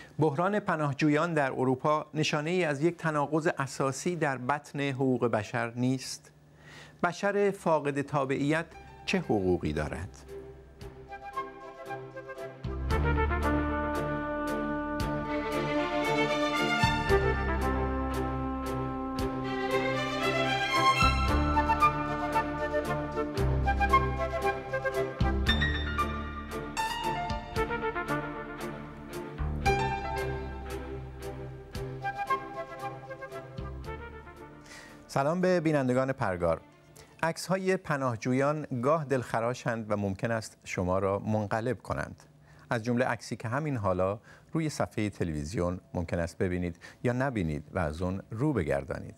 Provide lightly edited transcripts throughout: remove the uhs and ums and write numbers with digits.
بحران پناهجویان در اروپا نشانه ای از یک تناقض اساسی در بطن حقوق بشر نیست؟ بشر فاقد تابعیت چه حقوقی دارد؟ سلام به بینندگان پرگار. عکس‌های پناهجویان گاه دلخراشند و ممکن است شما را منقلب کنند. از جمله عکسی که همین حالا روی صفحه تلویزیون ممکن است ببینید یا نبینید و از اون رو بگردانید.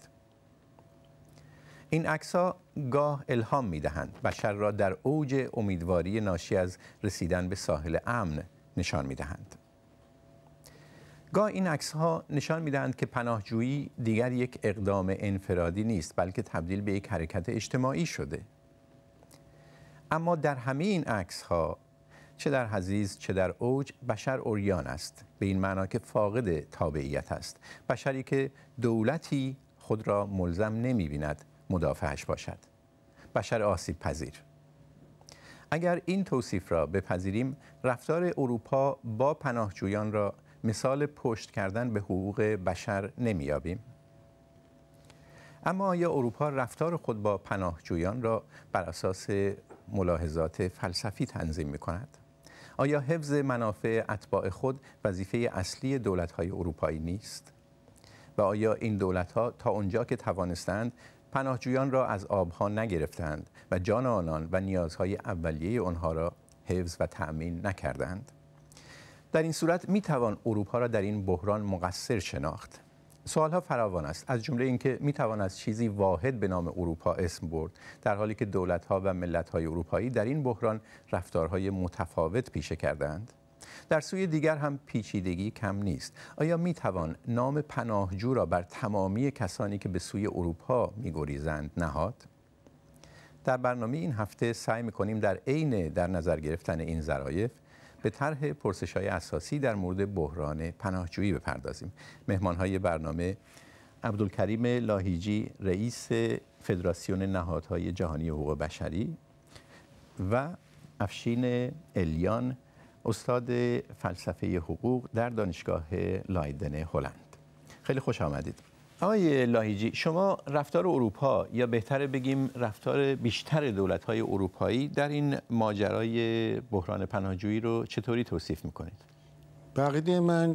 این عکس‌ها گاه الهام می‌دهند، بشر را در اوج امیدواری ناشی از رسیدن به ساحل امن نشان می‌دهند. گاه این عکس‌ها نشان می‌دهند که پناهجویی دیگر یک اقدام انفرادی نیست، بلکه تبدیل به یک حرکت اجتماعی شده. اما در همه این عکس‌ها، چه در حضیض چه در اوج، بشر عریان است، به این معنا که فاقد تابعیت است. بشری که دولتی خود را ملزم نمی‌بیند مدافعش باشد. بشر آسیب پذیر. اگر این توصیف را بپذیریم، رفتار اروپا با پناهجویان را مثال پشت کردن به حقوق بشر نمیابیم. اما آیا اروپا رفتار خود با پناهجویان را بر اساس ملاحظات فلسفی تنظیم می‌کند؟ آیا حفظ منافع اتباع خود وظیفه اصلی دولت‌های اروپایی نیست؟ و آیا این دولت‌ها تا آنجا که توانستند پناهجویان را از آبها نگرفتند و جان آنان و نیازهای اولیه آنها را حفظ و تأمین نکردند؟ در این صورت میتوان اروپا را در این بحران مقصر شناخت. سوالها فراوان است، از جمله اینکه میتوان از چیزی واحد به نام اروپا اسم برد، در حالی که دولت‌ها و ملت‌های اروپایی در این بحران رفتارهای متفاوت پیشه کردند. در سوی دیگر هم پیچیدگی کم نیست. آیا میتوان نام پناهجو را بر تمامی کسانی که به سوی اروپا میگریزند نهاد؟ در برنامه این هفته سعی میکنیم در عین در نظر گرفتن این ظرایف به طرح پرسش‌های اساسی در مورد بحران پناهجویی بپردازیم. مهمان‌های برنامه عبدالکریم لاهیجی، رئیس فدراسیون نهادهای جهانی حقوق بشری، و افشین الیان، استاد فلسفه حقوق در دانشگاه لایدن هلند. خیلی خوش آمدید. آقای لاهیجی، شما رفتار اروپا، یا بهتره بگیم رفتار بیشتر دولت‌های اروپایی در این ماجرای بحران پناهجویی رو چطوری توصیف می‌کنید؟ به عقیده من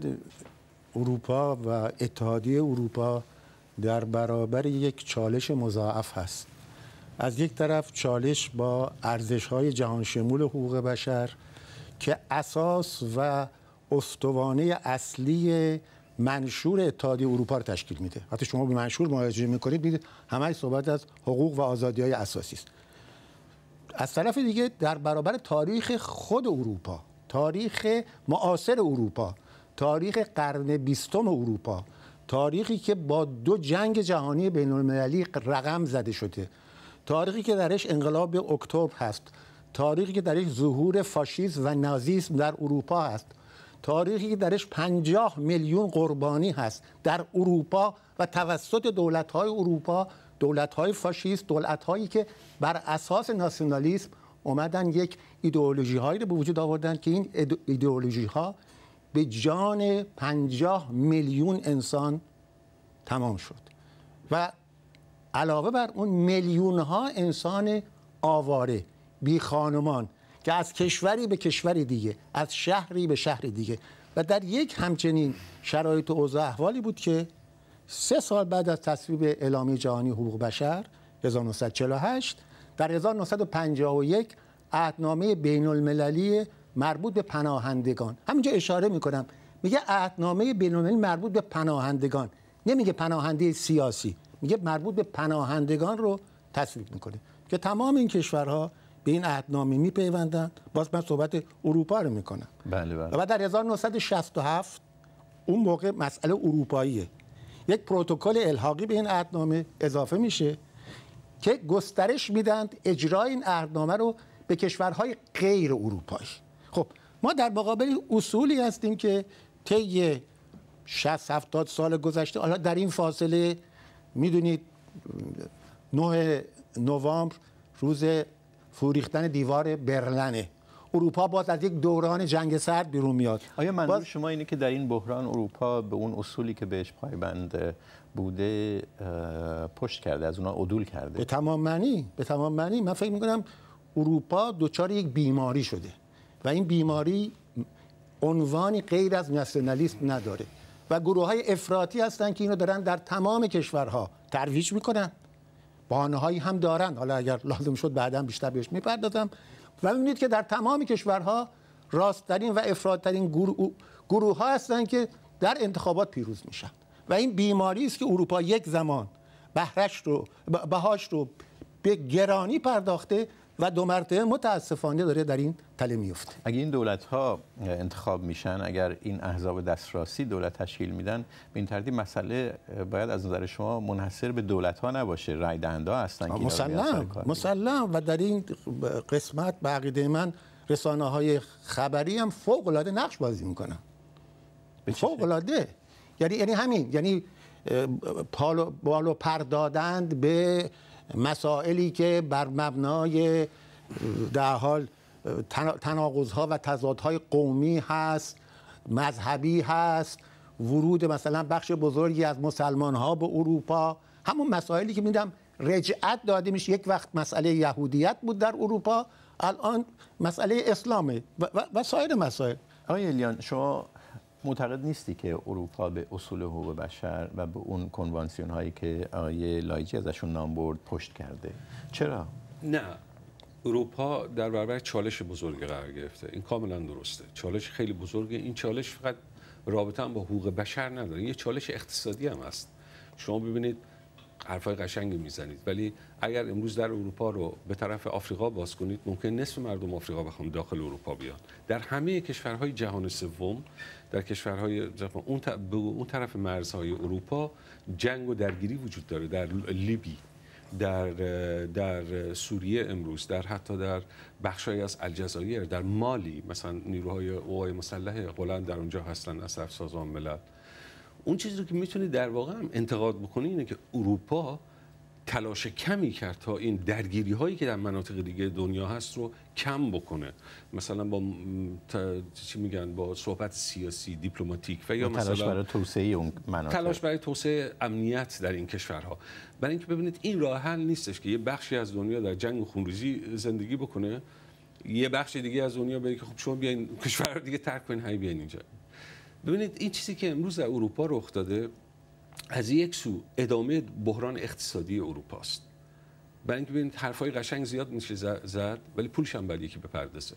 اروپا و اتحادیه اروپا در برابر یک چالش مضاعف هست. از یک طرف چالش با ارزش‌های جهان شمول حقوق بشر که اساس و استوانه اصلی منشور اتحادیه اروپا رو تشکیل میده. وقتی شما به منشور مراجعه میکنید میدید همه صحبت از حقوق و آزادی‌های اساسی است. از طرف دیگه در برابر تاریخ خود اروپا، تاریخ معاصر اروپا، تاریخ قرن 20 اروپا، تاریخی که با 2 جنگ جهانی بین‌المللی رقم زده شده، تاریخی که درش انقلاب اکتبر هست، تاریخی که درش ظهور فاشیسم و نازیسم در اروپا هست، تاریخی که درش 50 میلیون قربانی هست در اروپا و توسط دولت‌های اروپا، دولت‌های فاشیست، دولت‌هایی که بر اساس ناسیونالیسم اومدن یک ایدئولوژی‌هایی رو به وجود آوردن که این ایدئولوژی‌ها به جان 50 میلیون انسان تمام شد و علاوه بر اون میلیون‌ها انسان آواره، بی خانمان که از کشوری به کشوری دیگه، از شهری به شهر دیگه، و در یک همچنین شرایط و اوضاع احوالی بود که 3 سال بعد از تصویب اعلامیه جهانی حقوق بشر 1948 در 1951 عهدنامه بین‌المللی مربوط به پناهندگان، همینجا اشاره میکنم، میگه عهدنامه بین‌المللی مربوط به پناهندگان، نمیگه پناهنده سیاسی، میگه مربوط به پناهندگان رو تصویب میکنه که تمام این کشورها به این عهدنامه میپیوندن. باز من صحبت اروپا رو میکنم. بله. و بعد در 1967 اون موقع مسئله اروپاییه، یک پروتکل الحاقی به این عهدنامه اضافه میشه که گسترش میدن اجرای این عهدنامه رو به کشورهای غیر اروپایی. خب ما در مقابل اصولی هستیم که طی 60-70 سال گذشته، حالا در این فاصله میدونید 9 نوامبر روز فروریختن دیوار برلنه، اروپا باز از یک دوران جنگ سرد بیرون میاد. آیا منظور شما اینه که در این بحران اروپا به اون اصولی که بهش پایبند بوده پشت کرده، از اونها عدول کرده؟ به تمام معنی من فکر میکنم اروپا دچار یک بیماری شده و این بیماری عنوانی غیر از ناسیونالیسم نداره و گروه‌های افراطی هستن که اینو دارن در تمام کشورها ترویج میکنن. بهانه‌هایی هم دارن، حالا اگر لازم شد بعداً بیشتر بهش میپردازم. و می‌بینید که در تمام کشورها راست‌ترین و افراط‌ترین گروه‌ها هستن که در انتخابات پیروز میشن و این بیماری است که اروپا یک زمان بهاش رو به گرانی پرداخته و 2 مرتبه متاسفانه داره در این تله میفته. اگه این دولت‌ها انتخاب میشن، اگر این احزاب دسترسی دولت تشکیل میدن، به این ترتیب مسئله باید از نظر شما منحصر به دولت‌ها نباشه، رای دهنده‌ها هستن که مسلم و در این قسمت به عقیده من رسانه‌های خبری هم فوق‌العاده نقش بازی میکنن. فوق‌العاده. یعنی همین، یعنی بالو پر دادند به مسائلی که بر مبنای در حال تناقض‌ها و تضادهای قومی هست، مذهبی هست، ورود مثلا بخش بزرگی از مسلمان‌ها به اروپا، همون مسائلی که می‌دونم رجعت داده میشه. یک وقت مسئله یهودیت بود در اروپا، الان مسئله اسلامه و سایر مسائل. آقای الیان، شما معتقد نیستی که اروپا به اصول حقوق بشر و به اون کنوانسیون هایی که آقای لایجی ازشون نام برد پشت کرده؟ چرا؟ نه، اروپا در برابر چالش بزرگی قرار گرفته. این کاملا درسته. چالش خیلی بزرگه. این چالش فقط رابطه هم با حقوق بشر نداره، یه چالش اقتصادی هم هست. شما ببینید حرفای قشنگی میزنید، ولی اگر امروز در اروپا رو به طرف آفریقا باز کنید، ممکن نصف مردم آفریقا بخوام داخل اروپا بیان. در همه کشورهای جهان سوم، در کشورهای اون طرف مرزهای اروپا جنگ و درگیری وجود داره. در لیبی، در سوریه امروز، حتی در بخشایی از الجزایر، در مالی مثلا نیروهای قوای مسلح هلند در اونجا هستن از طرف سازمان ملل. اون چیزی که میتونید در واقع هم انتقاد بکنید اینه که اروپا تلاش کمی کرد تا این درگیری هایی که در مناطق دیگه دنیا هست رو کم بکنه، مثلا با چی میگن، با صحبت سیاسی دیپلماتیک و یا تلاش برای توسعه اون مناطق، تلاش برای توسعه امنیت در این کشورها. برای اینکه ببینید این راه حل نیستش که یه بخشی از دنیا در جنگ و خونریزی زندگی بکنه، یه بخش دیگه از دنیا بگه که خب شما بیاین کشور دیگه ترک کنین، هی بیاین اینجا. ببینید این چیزی که امروز در اروپا رخ داده، از یک سو ادامه بحران اقتصادی اروپا است. برای اینکه ببینید حرفای قشنگ زیاد میشه زد، ولی پولش هم باید یکی بپردازه.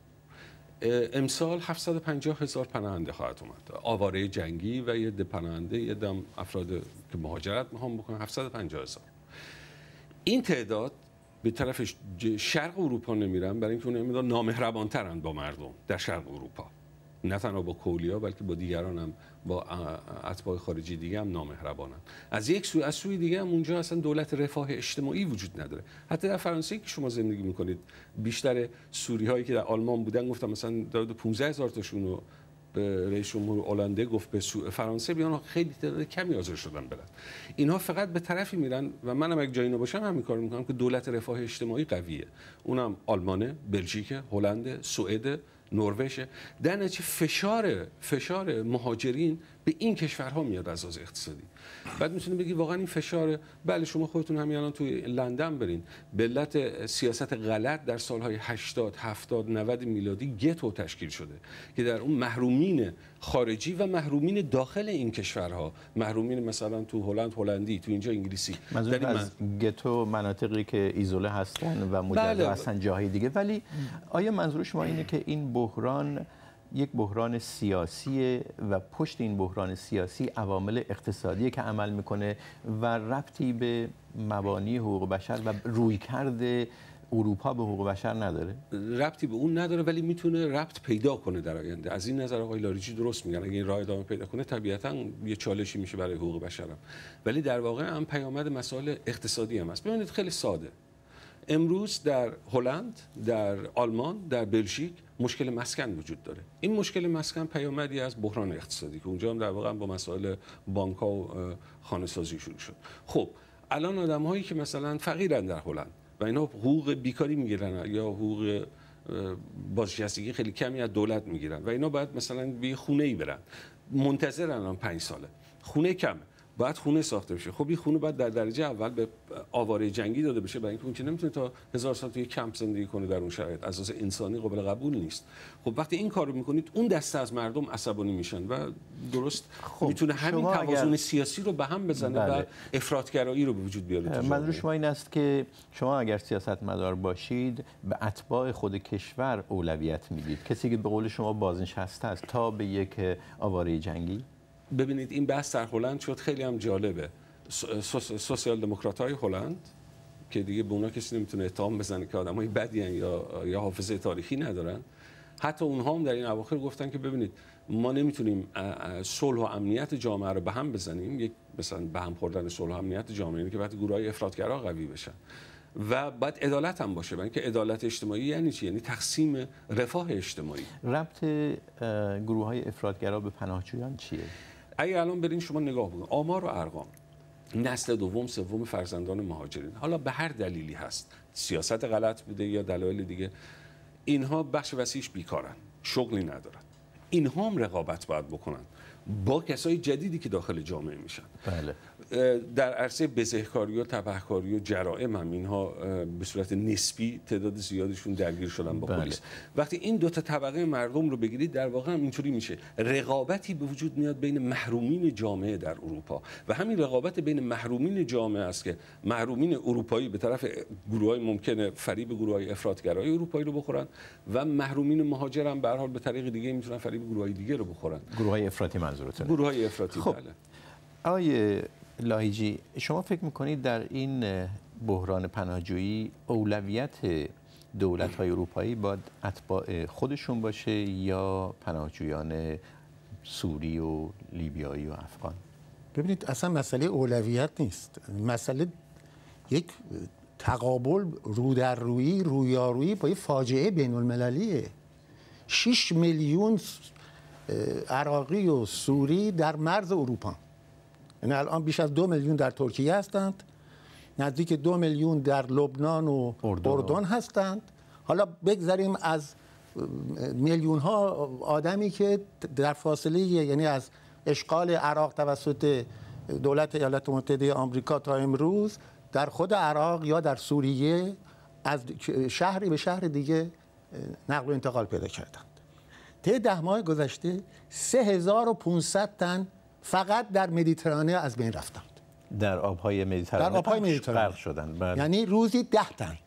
امسال 750,000 پناهنده خواهد اومد، آواره جنگی و یه پناهنده، یه دم افراد که مهاجرت میخوان بکنن. 750,000 این تعداد به طرف شرق اروپا نمیرن، برای اینکه اونها نامهربان‌ترن با مردم در شرق اروپا، نه تنها با کولیا بلکه با دیگران هم، با اتباع خارجی دیگه هم نامهربانن. از یک سو، از سوی دیگه هم اونجا اصلا دولت رفاه اجتماعی وجود نداره. حتی در فرانسه که شما زندگی میکنید، بیشتر سوری هایی که در آلمان بودن گفتم مثلا داد 15,000 تاشون رو به رئیس جمهور هلنده گفت به فرانسه بیان، خیلی تعداد کمی حاضر شدن برن. اینها فقط به طرفی میرن و منم اگه جای اینا باشم همین کارو میکنم که دولت رفاه اجتماعی قویه، اونم آلمانه، بلژیک، هلند، سوئد، نروژ. در نتیجه فشار مهاجرین به این کشورها میاد از لحاظ اقتصادی. بعد میتونید بگید واقعا این فشار، بله شما خودتون همین الان توی لندن برین، به علت سیاست غلط در سالهای 80 70 90 میلادی گتو تشکیل شده که در اون محرومین خارجی و محرومین داخل این کشورها، محرومین مثلا تو هلند هلندی، تو اینجا انگلیسی، در از گتو مناطقی که ایزوله هستن و مجزا هستن جاهای دیگه. ولی آیا منظور شما اینه که این بحران یک بحران سیاسی و پشت این بحران سیاسی عوامل اقتصادی که عمل میکنه و ربطی به مبانی حقوق بشر و رویکرد اروپا به حقوق بشر نداره؟ ربطی به اون نداره، ولی میتونه ربط پیدا کنه در آینده. از این نظر آقای لاریجی درست میگن، اگه این راه ادامه پیدا کنه طبیعتاً یه چالشی میشه برای حقوق بشر هم. ولی در واقع هم پیامد مسائل اقتصادی هم هست. ببینید خیلی ساده، امروز در هلند، در آلمان، در بلژیک مشکل مسکن وجود داره. این مشکل مسکن پیامدی از بحران اقتصادی که اونجا هم در واقع با مسائل بانک‌ها و خانه‌سازی شروع شد. خب الان آدم‌هایی که مثلا فقیرن در هلند و اینا حقوق بیکاری میگیرن یا حقوق بازنشستگی خیلی کمی از دولت میگیرن و اینا باید مثلا به خونه‌ای برن، منتظرن الان 5 ساله، خونه کمه، باید خونه ساخته بشه. خب این خونه باید در درجه اول به آواره جنگی داده بشه، برای اینکه اون که نمیتونه تا 1000 سال توی کمپ زندگی کنه در اون شرایط، از اساس انسانی قابل قبول نیست. خب وقتی این کارو میکنید اون دسته از مردم عصبانی میشن و درست میتونه همین توازن سیاسی رو به هم بزنه و افراطگرایی رو به وجود بیاره. منظور شما این است که شما اگر سیاستمدار باشید به اتباع خود کشور اولویت میدید، کسی که به قول شما بازنشسته است تا به یک آواره جنگی؟ ببینید این بحث در هلند شد خیلی هم جالبه. سوسیال دموکرات‌های هلند که دیگه به اونا کسی نمیتونه اتهام بزنه که آدمای بدی ان یا حافظه تاریخی ندارن، حتی اونها هم در این اواخر گفتن که ببینید ما نمیتونیم صلح و امنیت جامعه رو به هم بزنیم، یک مثلا به هم خوردن صلح و امنیت جامعه اینه که وقتی گروه‌های افراطگرا قوی بشن و بعد عدالت هم باشه. برای اینکه عدالت اجتماعی یعنی چی؟ یعنی تقسیم رفاه اجتماعی. ربط گروه‌های افراطگرا به پناهجویان چیه؟ اگه الان برین شما نگاه بکنید آمار و ارقام نسل دوم سوم فرزندان مهاجرین، حالا به هر دلیلی هست، سیاست غلط بوده یا دلایل دیگه، اینها بخش وسیعش بیکارن، شغلی ندارن. اینها هم رقابت باید بکنن با کسای جدیدی که داخل جامعه میشن. بله. در عرصه بزهکاری و تبهکاری و جرائم هم اینها به صورت نسبی تعداد زیادشون درگیر شدن با پلیس. وقتی این دو تا طبقه مردم رو بگیرید در واقع هم اینطوری میشه رقابتی به وجود میاد بین محرومین جامعه در اروپا و همین رقابت بین محرومین جامعه است که محرومین اروپایی به طرف گروهای ممکنه فریب گروهای افراطگرای اروپایی رو بخورن و محرومین مهاجر هم به هر حال به طریق دیگه میتونن فریب گروهای دیگه رو بخورن. گروهای افراطی منظورتونه؟ گروهای افراطی. خب. بله. آقای لاهیجی، شما فکر میکنید در این بحران پناهجویی اولویت دولت‌های اروپایی باید اتباع خودشون باشه یا پناهجویان سوری و لیبیایی و افغان؟ ببینید اصلا مسئله اولویت نیست، مسئله یک تقابل رو در رویی رویارویی با یک فاجعه بین المللیه. 6 میلیون عراقی و سوری در مرز اروپا، یعنی الان بیش از 2 میلیون در ترکیه هستند، نزدیک 2 میلیون در لبنان و اردن هستند. حالا بگذاریم از میلیون ها آدمی که در فاصله یعنی از اشغال عراق توسط دولت ایالات متحده آمریکا تا امروز در خود عراق یا در سوریه از شهری به شهر دیگه نقل و انتقال پیدا کردند. طی 10 ماه گذشته 3500 تن فقط در مدیترانه از بین رفتند. در آب‌های مدیترانه در آب‌های مدیترانه غرق شدند. بله. یعنی روزی 10 تن.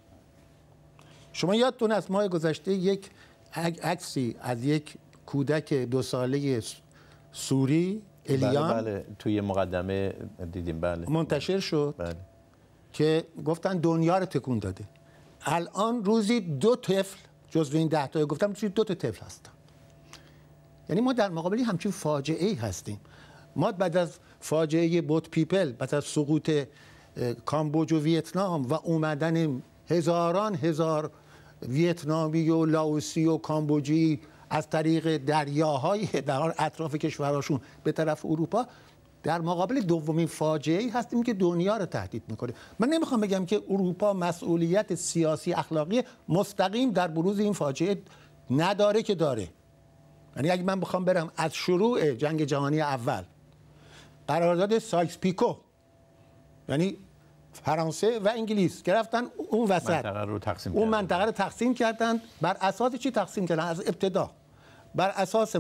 شما یادتون از ماه گذشته یک عکسی از یک کودک 2 ساله سوری الیان بله توی مقدمه دیدیم بله منتشر شد بله. که گفتن دنیا رو تکون داده. الان روزی 2 طفل جزو این 10 تا گفتم روزی 2 تا طفل هستن. یعنی ما در مقابل همچین فاجعه‌ای هستیم. ما بعد از فاجعه بوت پیپل، بعد از سقوط کامبوج و ویتنام و اومدن هزاران هزار ویتنامی و لاوسی و کامبوجی از طریق دریاهای در اطراف کشورهاشون به طرف اروپا، در مقابل دومین فاجعه‌ای هستیم که دنیا رو تهدید میکنه. من نمیخوام بگم که اروپا مسئولیت سیاسی اخلاقی مستقیم در بروز این فاجعه نداره، که داره. یعنی اگه من بخوام برم از شروع جنگ جهانی اول، قرارداد سایکس پیکو، یعنی فرانسه و انگلیس که رفتن اون وسط منطقه رو تقسیم کردن. بر اساس چی تقسیم کردن؟ از ابتدا بر اساس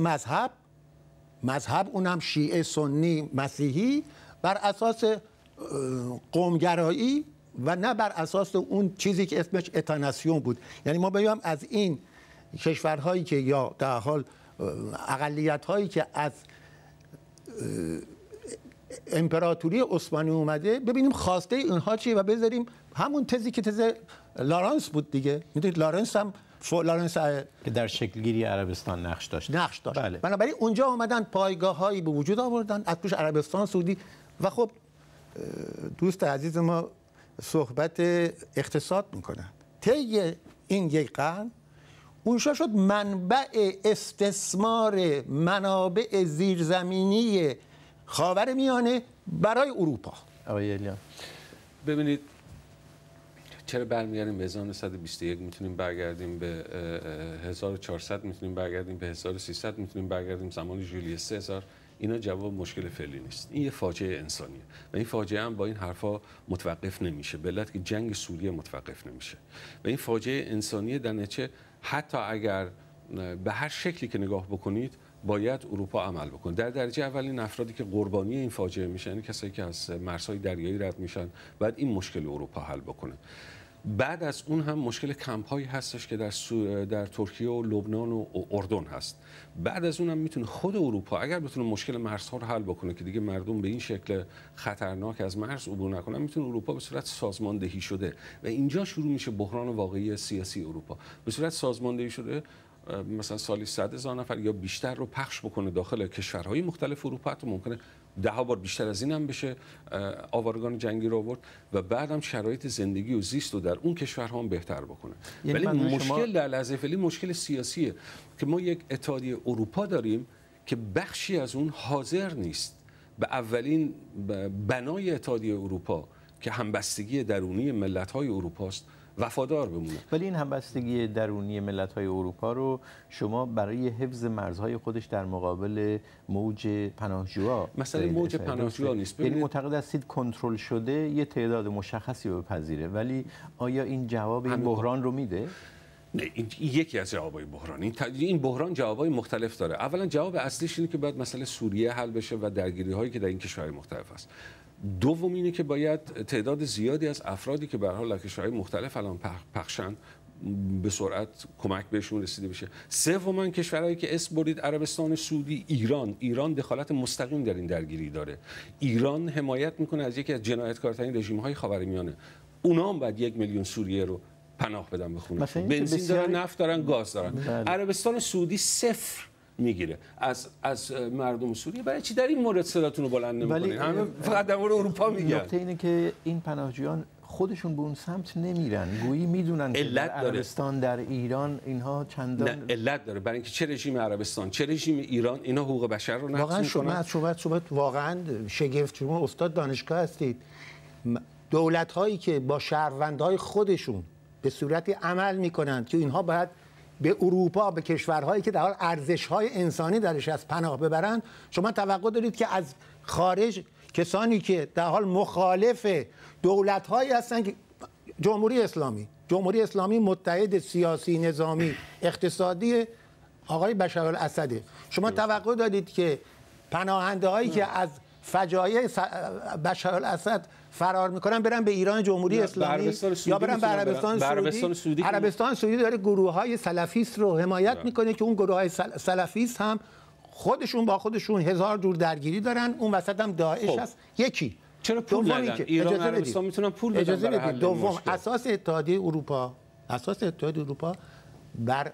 مذهب اونم شیعه سنی مسیحی، بر اساس قومگرایی و نه بر اساس اون چیزی که اسمش اتاناسیون بود. یعنی ما بگیم از این کشورهایی که یا در حال اقلیت‌هایی که از امپراتوری عثمانی اومده ببینیم خواسته اینها چیه و بذاریم همون تزی که تز لارنس بود دیگه. میدونید لارنس که در شکلگیری عربستان نقش داشت. بله. بنابراین اونجا اومدن پایگاه‌هایی به وجود آوردن از توش عربستان سعودی. و خب دوست عزیز ما صحبت اقتصاد میکنن. طی این یک قرن اونجا شد منبع استثمار منابع زیرزمینی خاورمیانه برای اروپا. آقای الیان ببینید چرا برمیگردیم به 1921 میتونیم برگردیم به 1400 میتونیم برگردیم به 1300 میتونیم برگردیم زمان جولیوس سزار، اینا جواب مشکل فعلی نیست. این یه فاجعه انسانیه و این فاجعه هم با این حرفا متوقف نمیشه. به علت که جنگ سوریه متوقف نمیشه و این فاجعه انسانیه در نتیجه حتی اگر به هر شکلی که نگاه بکنید باید اروپا عمل بکنه. در درجه اول این افرادی که قربانی این فاجعه میشن، یعنی کسایی که از مرزهای دریایی رد میشن، باید این مشکل اروپا حل بکنه. بعد از اون هم مشکل کمپ‌هایی هستش که در ترکیه و لبنان و اردن هست. بعد از اون هم میتونه خود اروپا اگر بتونه مشکل مرزها رو حل بکنه که دیگه مردم به این شکل خطرناک از مرز عبور نکنن، میتونه اروپا به صورت سازماندهی شده و اینجا شروع میشه بحران واقعی سیاسی اروپا. به صورت سازماندهی شده مثلا سالی 100,000 نفر یا بیشتر رو پخش بکنه داخل کشورهای مختلف اروپا، حتی ممکنه 10 بار بیشتر از این هم بشه آوارگان جنگی رو آورد و بعدم شرایط زندگی و زیست رو در اون کشورها هم بهتر بکنه. ولی مشکل در لحظه فعلی مشکل سیاسیه که ما یک اتحادیه اروپا داریم که بخشی از اون حاضر نیست به اولین بنای اتحادیه اروپا که همبستگی درونی ملت‌های اروپاست وفادار بمونه. ولی این همبستگی درونی ملت‌های اروپا رو شما برای حفظ مرزهای خودش در مقابل موج پناهجوها مثلا موج پناهجوها نیست. یعنی معتقد هستید کنترل شده یه تعداد مشخصی رو بپذیره، ولی آیا این جواب این بحران رو میده؟ نه، این یکی از جوابای بحران. این بحران جوابای مختلف داره. اولا جواب اصلیش اینه که باید مسئله سوریه حل بشه و درگیری‌هایی که در این کشورهای مختلف هست. دوم اینه که باید تعداد زیادی از افرادی که به هر حال در کشورهای مختلف الان پخشن به سرعت کمک بهشون رسیده بشه. سوم کشورهایی که اسم برید، عربستان سعودی، ایران دخالت مستقیم در این درگیری داره. ایران حمایت میکنه از یکی از جنایتکارترین رژیم‌های خاورمیانه. اونا هم باید 1 میلیون سوریه رو پناه بدن به خونه. بنزین دارن، نفت دارن، گاز دارن. عربستان سعودی صفر میگیره از مردم سوریه. برای چی در این مورد صداتون رو بلند نمی‌کنین؟ همه فقط در مورد اروپا میگن. نکته اینه که این پناهجویان خودشون به اون سمت نمیرن، گویی میدونن که در عربستان، در ایران اینها چندان نه علت داره. برای اینکه چه رژیم عربستان چه رژیم ایران اینا حقوق بشر رو نقض میکنن. شما واقعا شگفت، شما استاد دانشگاه هستید. دولت هایی که با شهروندهای خودشون به صورتی عمل میکنند که اینها باید به اروپا، به کشورهایی که در حال ارزش‌های انسانی درش از پناه ببرن، شما توقع دارید که از خارج کسانی که در حال مخالف دولت‌هایی هستن که جمهوری اسلامی متحد سیاسی، نظامی، اقتصادی آقای بشارالاسده، شما توقع دارید که پناهنده‌هایی که از فجایع بشارالاسد فرار میکنن برن به ایران جمهوری اسلامی یا برن به عربستان سعودی؟ عربستان سعودی داره گروه‌های سلفیست رو حمایت میکنه که اون گروه‌های سلفیست هم خودشون با خودشون هزار جور درگیری دارن. اون وسط هم داعش هست. یکی چرا پول ندن؟ ایران و عربستان میتونن پول بدن برای حل دوم مشکل. اساس اتحادیه اروپا بر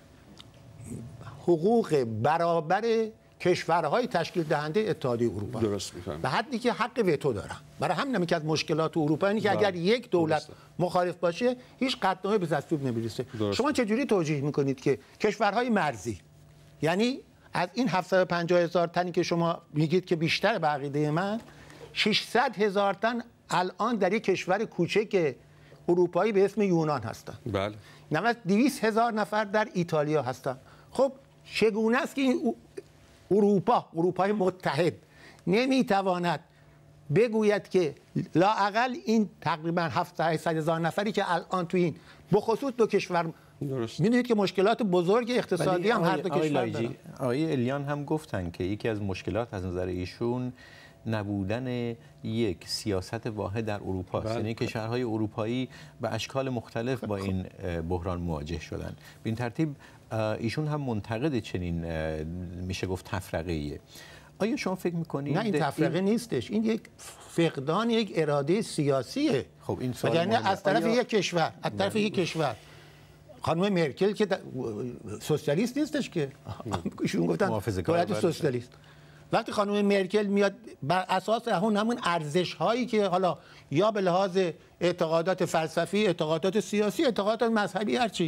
حقوق برابر کشورهای تشکیل دهنده اتحادیه اروپا درست می‌فهمم. به حدی که حق وتو دارن. برای همین که از مشکلات اروپا اینه که اگر یک دولت مخالف باشه هیچ قطعنامه به تصویب نمیرسه. شما چجوری توجیه میکنید که کشورهای مرزی، یعنی از این 750,000 تنی که شما میگید که بیشتر به عقیده من، 600,000 تن الان در یک کشور کوچک اروپایی به اسم یونان هستن. بله. 200,000 نفر در ایتالیا هستن. خب چگونه است که این اروپای متحد نمیتواند بگوید که لااقل این تقریبا 700,000 نفری که الان تو این بخصوص دو کشور، میدونید که مشکلات بزرگ اقتصادی هم هر دو کشور دارن. آقای الیان هم گفتن که یکی از مشکلات از نظر ایشون نبودن یک سیاست واحد در اروپا است. یعنی کشورهای اروپایی به اشکال مختلف با این بحران مواجه شدن. به این ترتیب ایشون هم منتقد چنین میشه گفت تفرقه‌ایه. آیا شما فکر می‌کنید؟ نه، این تفرقه نیستش، این یک فقدان یک اراده سیاسیه. خب این سوال یعنی از طرف یک کشور خانم مرکل که سوسیالیست نیستش که ایشون گفتن دولت سوسیالیست. وقتی خانم مرکل میاد بر اساس همون ارزش‌هایی که حالا یا به لحاظ اعتقادات فلسفی، اعتقادات سیاسی، اعتقادات مذهبی، هرچی،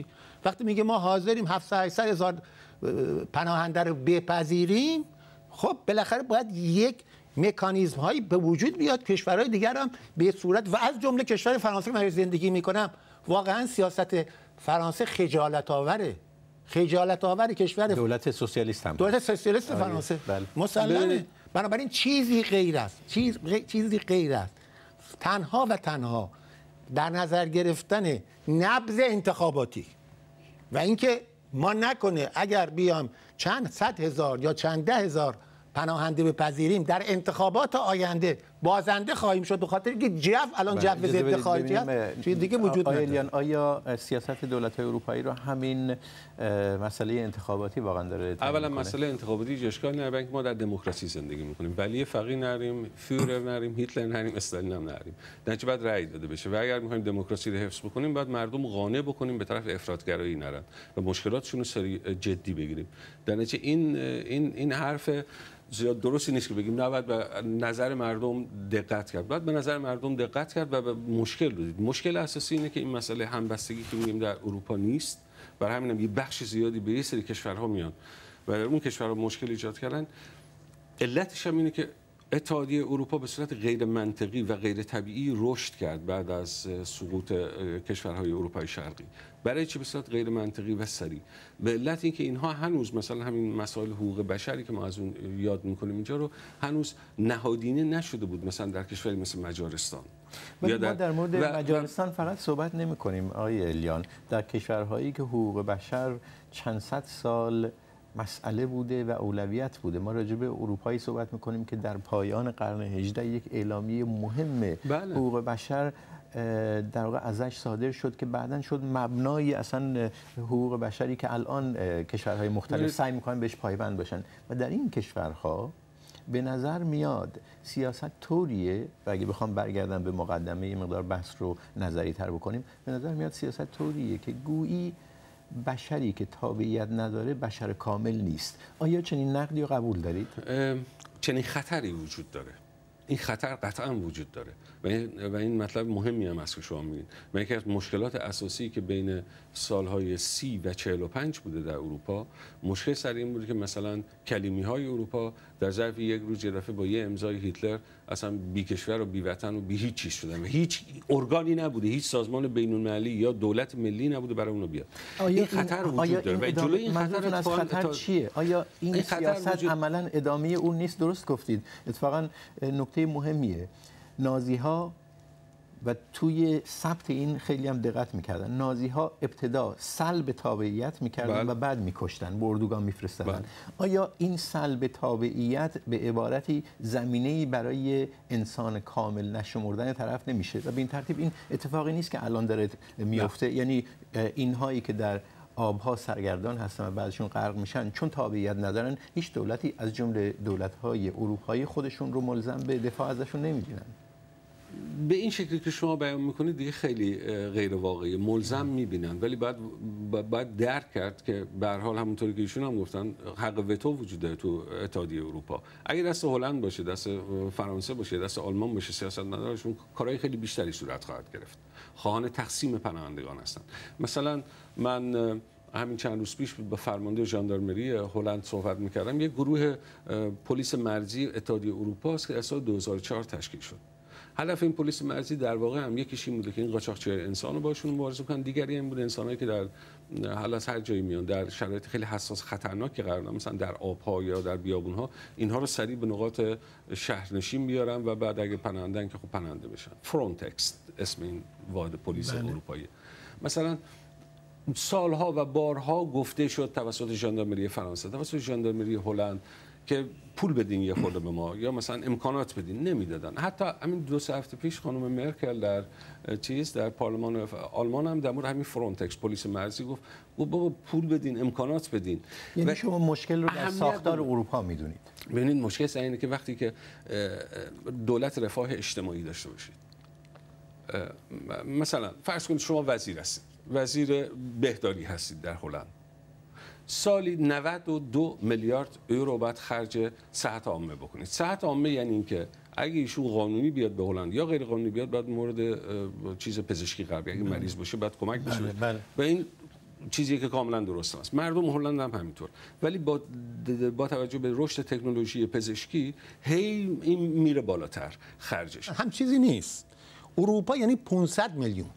وقتی میگه ما حاضریم 700-800 هزار پناهنده رو بپذیریم، خب بالاخره باید یک مکانیزم هایی به وجود بیاد کشورهای دیگر هم به صورت و از جمله کشور فرانسه که من زندگی میکنم واقعا سیاست فرانسه خجالت آوره. خجالت آور کشور دولت سوسیالیست هم دولت سوسیالیست فرانسه مسلمه. بنابراین چیزی غیر است، چیزی غیر است تنها و تنها در نظر گرفتن نبض انتخاباتی و اینکه ما نکنه اگر بیام چند صد هزار یا چند ده هزار پناهنده بپذیریم در انتخابات آینده بازنده خواهیم شد، به خاطر اینکه الان جو ضد خارجی است، چیز دیگه وجود نداره. آیا سیاست دولت‌های اروپایی رو همین مسئله انتخاباتی واقعا داره؟ اولا مسئله انتخاباتی اشکال نداره، اینکه ما در دموکراسی زندگی می‌کنیم، ولی فقیه نریم، فیورر نریم، هیتلر نریم، استالین هم نریم، در چه بعد رأی داده بشه. و اگر می‌خوایم دموکراسی رو حفظ بکنیم باید مردم قانع بکنیم به طرف افراط‌گرایی نرن و مشکلاتشون رو جدی بگیریم. در نتیجه این حرف زیاد درستی نیست که بگیم نباید به نظر مردم دقت کرد. باید به نظر مردم دقت کرد و به مشکل رو دید. مشکل اساسی اینه که این مسئله همبستگی که میگیم در اروپا نیست. برای همین هم یه بخش زیادی به یه سری کشورها میان و در اون کشورها مشکل ایجاد کردن. علتش هم اینه که اتحادیه اروپا به صورت غیر منطقی و غیر طبیعی رشد کرد بعد از سقوط کشورهای اروپای شرقی. برای چی به صورت غیر منطقی و سریع؟ به علت اینکه اینها هنوز مثلا همین مسائل حقوق بشری که ما از اون یاد میکنیم اینجا رو هنوز نهادینه نشده بود، مثلا در کشوری مثل مجارستان. ما در مورد مجارستان فقط صحبت نمی کنیم آقای الیان، در کشورهایی که حقوق بشر چند صد سال مسئله بوده و اولویت بوده. ما راجع به اروپایی صحبت میکنیم که در پایان قرن 18 یک اعلامیه مهم حقوق بشر در واقع ازش صادر شد که بعداً شد مبنای اصلا حقوق بشری که الان کشورهای مختلف سعی میکنن بهش پایبند باشن. و در این کشورها به نظر میاد سیاست طوریه، و اگه بخوام برگردم به مقدمه یه مقدار بحث رو نظری تر بکنیم، به نظر میاد سیاست طوریه که گویی بشری که تابعیت نداره بشر کامل نیست. آیا چنین نقدی رو قبول دارید؟ چنین خطری وجود داره. این خطر قطعا وجود داره و این مطلب مهمی هم است که شما میگید. و یکی از مشکلات اساسی که بین سالهای 30 و 45 بوده در اروپا، مشکل سر این بوده که مثلا کلیمی‌های اروپا در ظرف یک روز یه دفعه با یه امضای هیتلر اصلا بی کشور و بی وطن و بی هیچ چیز شدن و هیچ ارگانی نبوده، هیچ سازمان بین‌المللی یا دولت ملی نبوده برای اونو بیاد. این خطر وجود داره و جلوی این خطر چیه؟ آیا این سیاست عملاً ادامه اون نیست؟ درست گفتید. اتفاقاً نکته مهمیه. نازی‌ها و توی ثبت این خیلی هم دقت می‌کردن. نازی‌ها ابتدا سلب تابعیت می‌کردن و بعد می‌کشتن، به اردوگاه می‌فرستادن. آیا این سلب تابعیت به عبارتی زمینه‌ای برای انسان کامل نشمردن طرف نمیشه؟ و به این ترتیب این اتفاقی نیست که الان داره میفته. یعنی اینهایی که در آبها سرگردان هستن و بعضشون غرق میشن چون تابعیت ندارن، هیچ دولتی از جمله دولت‌های اروپایی خودشون رو ملزم به دفاع ازشون نمی‌دونن. به این شکلی که شما بیان میکنید دیگه خیلی غیر واقعی. ملزم میبینن ولی باید درک کرد که به هر حال همونطوری که ایشون هم گفتن حق وتو وجود داره تو اتحادیه اروپا. اگه دست هلند باشه، دست فرانسه باشه، دست آلمان باشه، سیاستمدارشون کارهای خیلی بیشتری صورت خواهد گرفت. خواهان تقسیم پناهندگان هستن. مثلا من همین چند روز پیش با فرمانده ژاندارمری هلند صحبت میکردم. یک گروه پلیس مرزی اتحادیه اروپا است که از سال 2004 تشکیل شد. هدف این پلیس مرزی در واقع هم یکیش این بوده که این قاچاقچی‌های انسان رو باشون مبارزه کنن، دیگری این بوده انسانایی که در حال از هر جایی میان در شرایط خیلی حساس خطرناکی قرار دارن، مثلا در آب‌ها یا در بیابون‌ها، اینها رو سریع به نقاط شهرنشین بیارن و بعد اگه پناهنده‌ان که خب پناهنده بشن. فرونتکس اسم این واحد پلیس اروپایی. مثلا سالها و بارها گفته شد توسط ژاندارمری فرانسه، توسط ژاندارمری هلند که پول بدین یه خورده به ما یا مثلا امکانات بدین، نمیدادن. حتی همین 2-3 هفته پیش خانم مرکل در پارلمان آلمان هم در مورد همین فرونتکس پلیس مرزی گفت بابا پول بدین، امکانات بدین. یعنی شما مشکل رو در ساختار اروپا میدونید؟ ببینید مشکل اینه که وقتی که دولت رفاه اجتماعی داشته باشید، مثلا فرض کنید شما وزیر هستید، وزیر بهداری هستید در هلند، سالی 92 میلیارد یورو باید خرج صحت عامه بکنید. صحت عامه یعنی اینکه اگه ایشون قانونی بیاد به هلند یا غیر قانونی بیاد، باید مورد چیز پزشکی قرار بگیره. اگه مریض باشه باید کمک بشه. و این چیزی که کاملا درست است. مردم هلند هم همینطور. ولی با توجه به رشد تکنولوژی پزشکی هی این میره بالاتر خرجش. هم چیزی نیست. اروپا یعنی 500 میلیون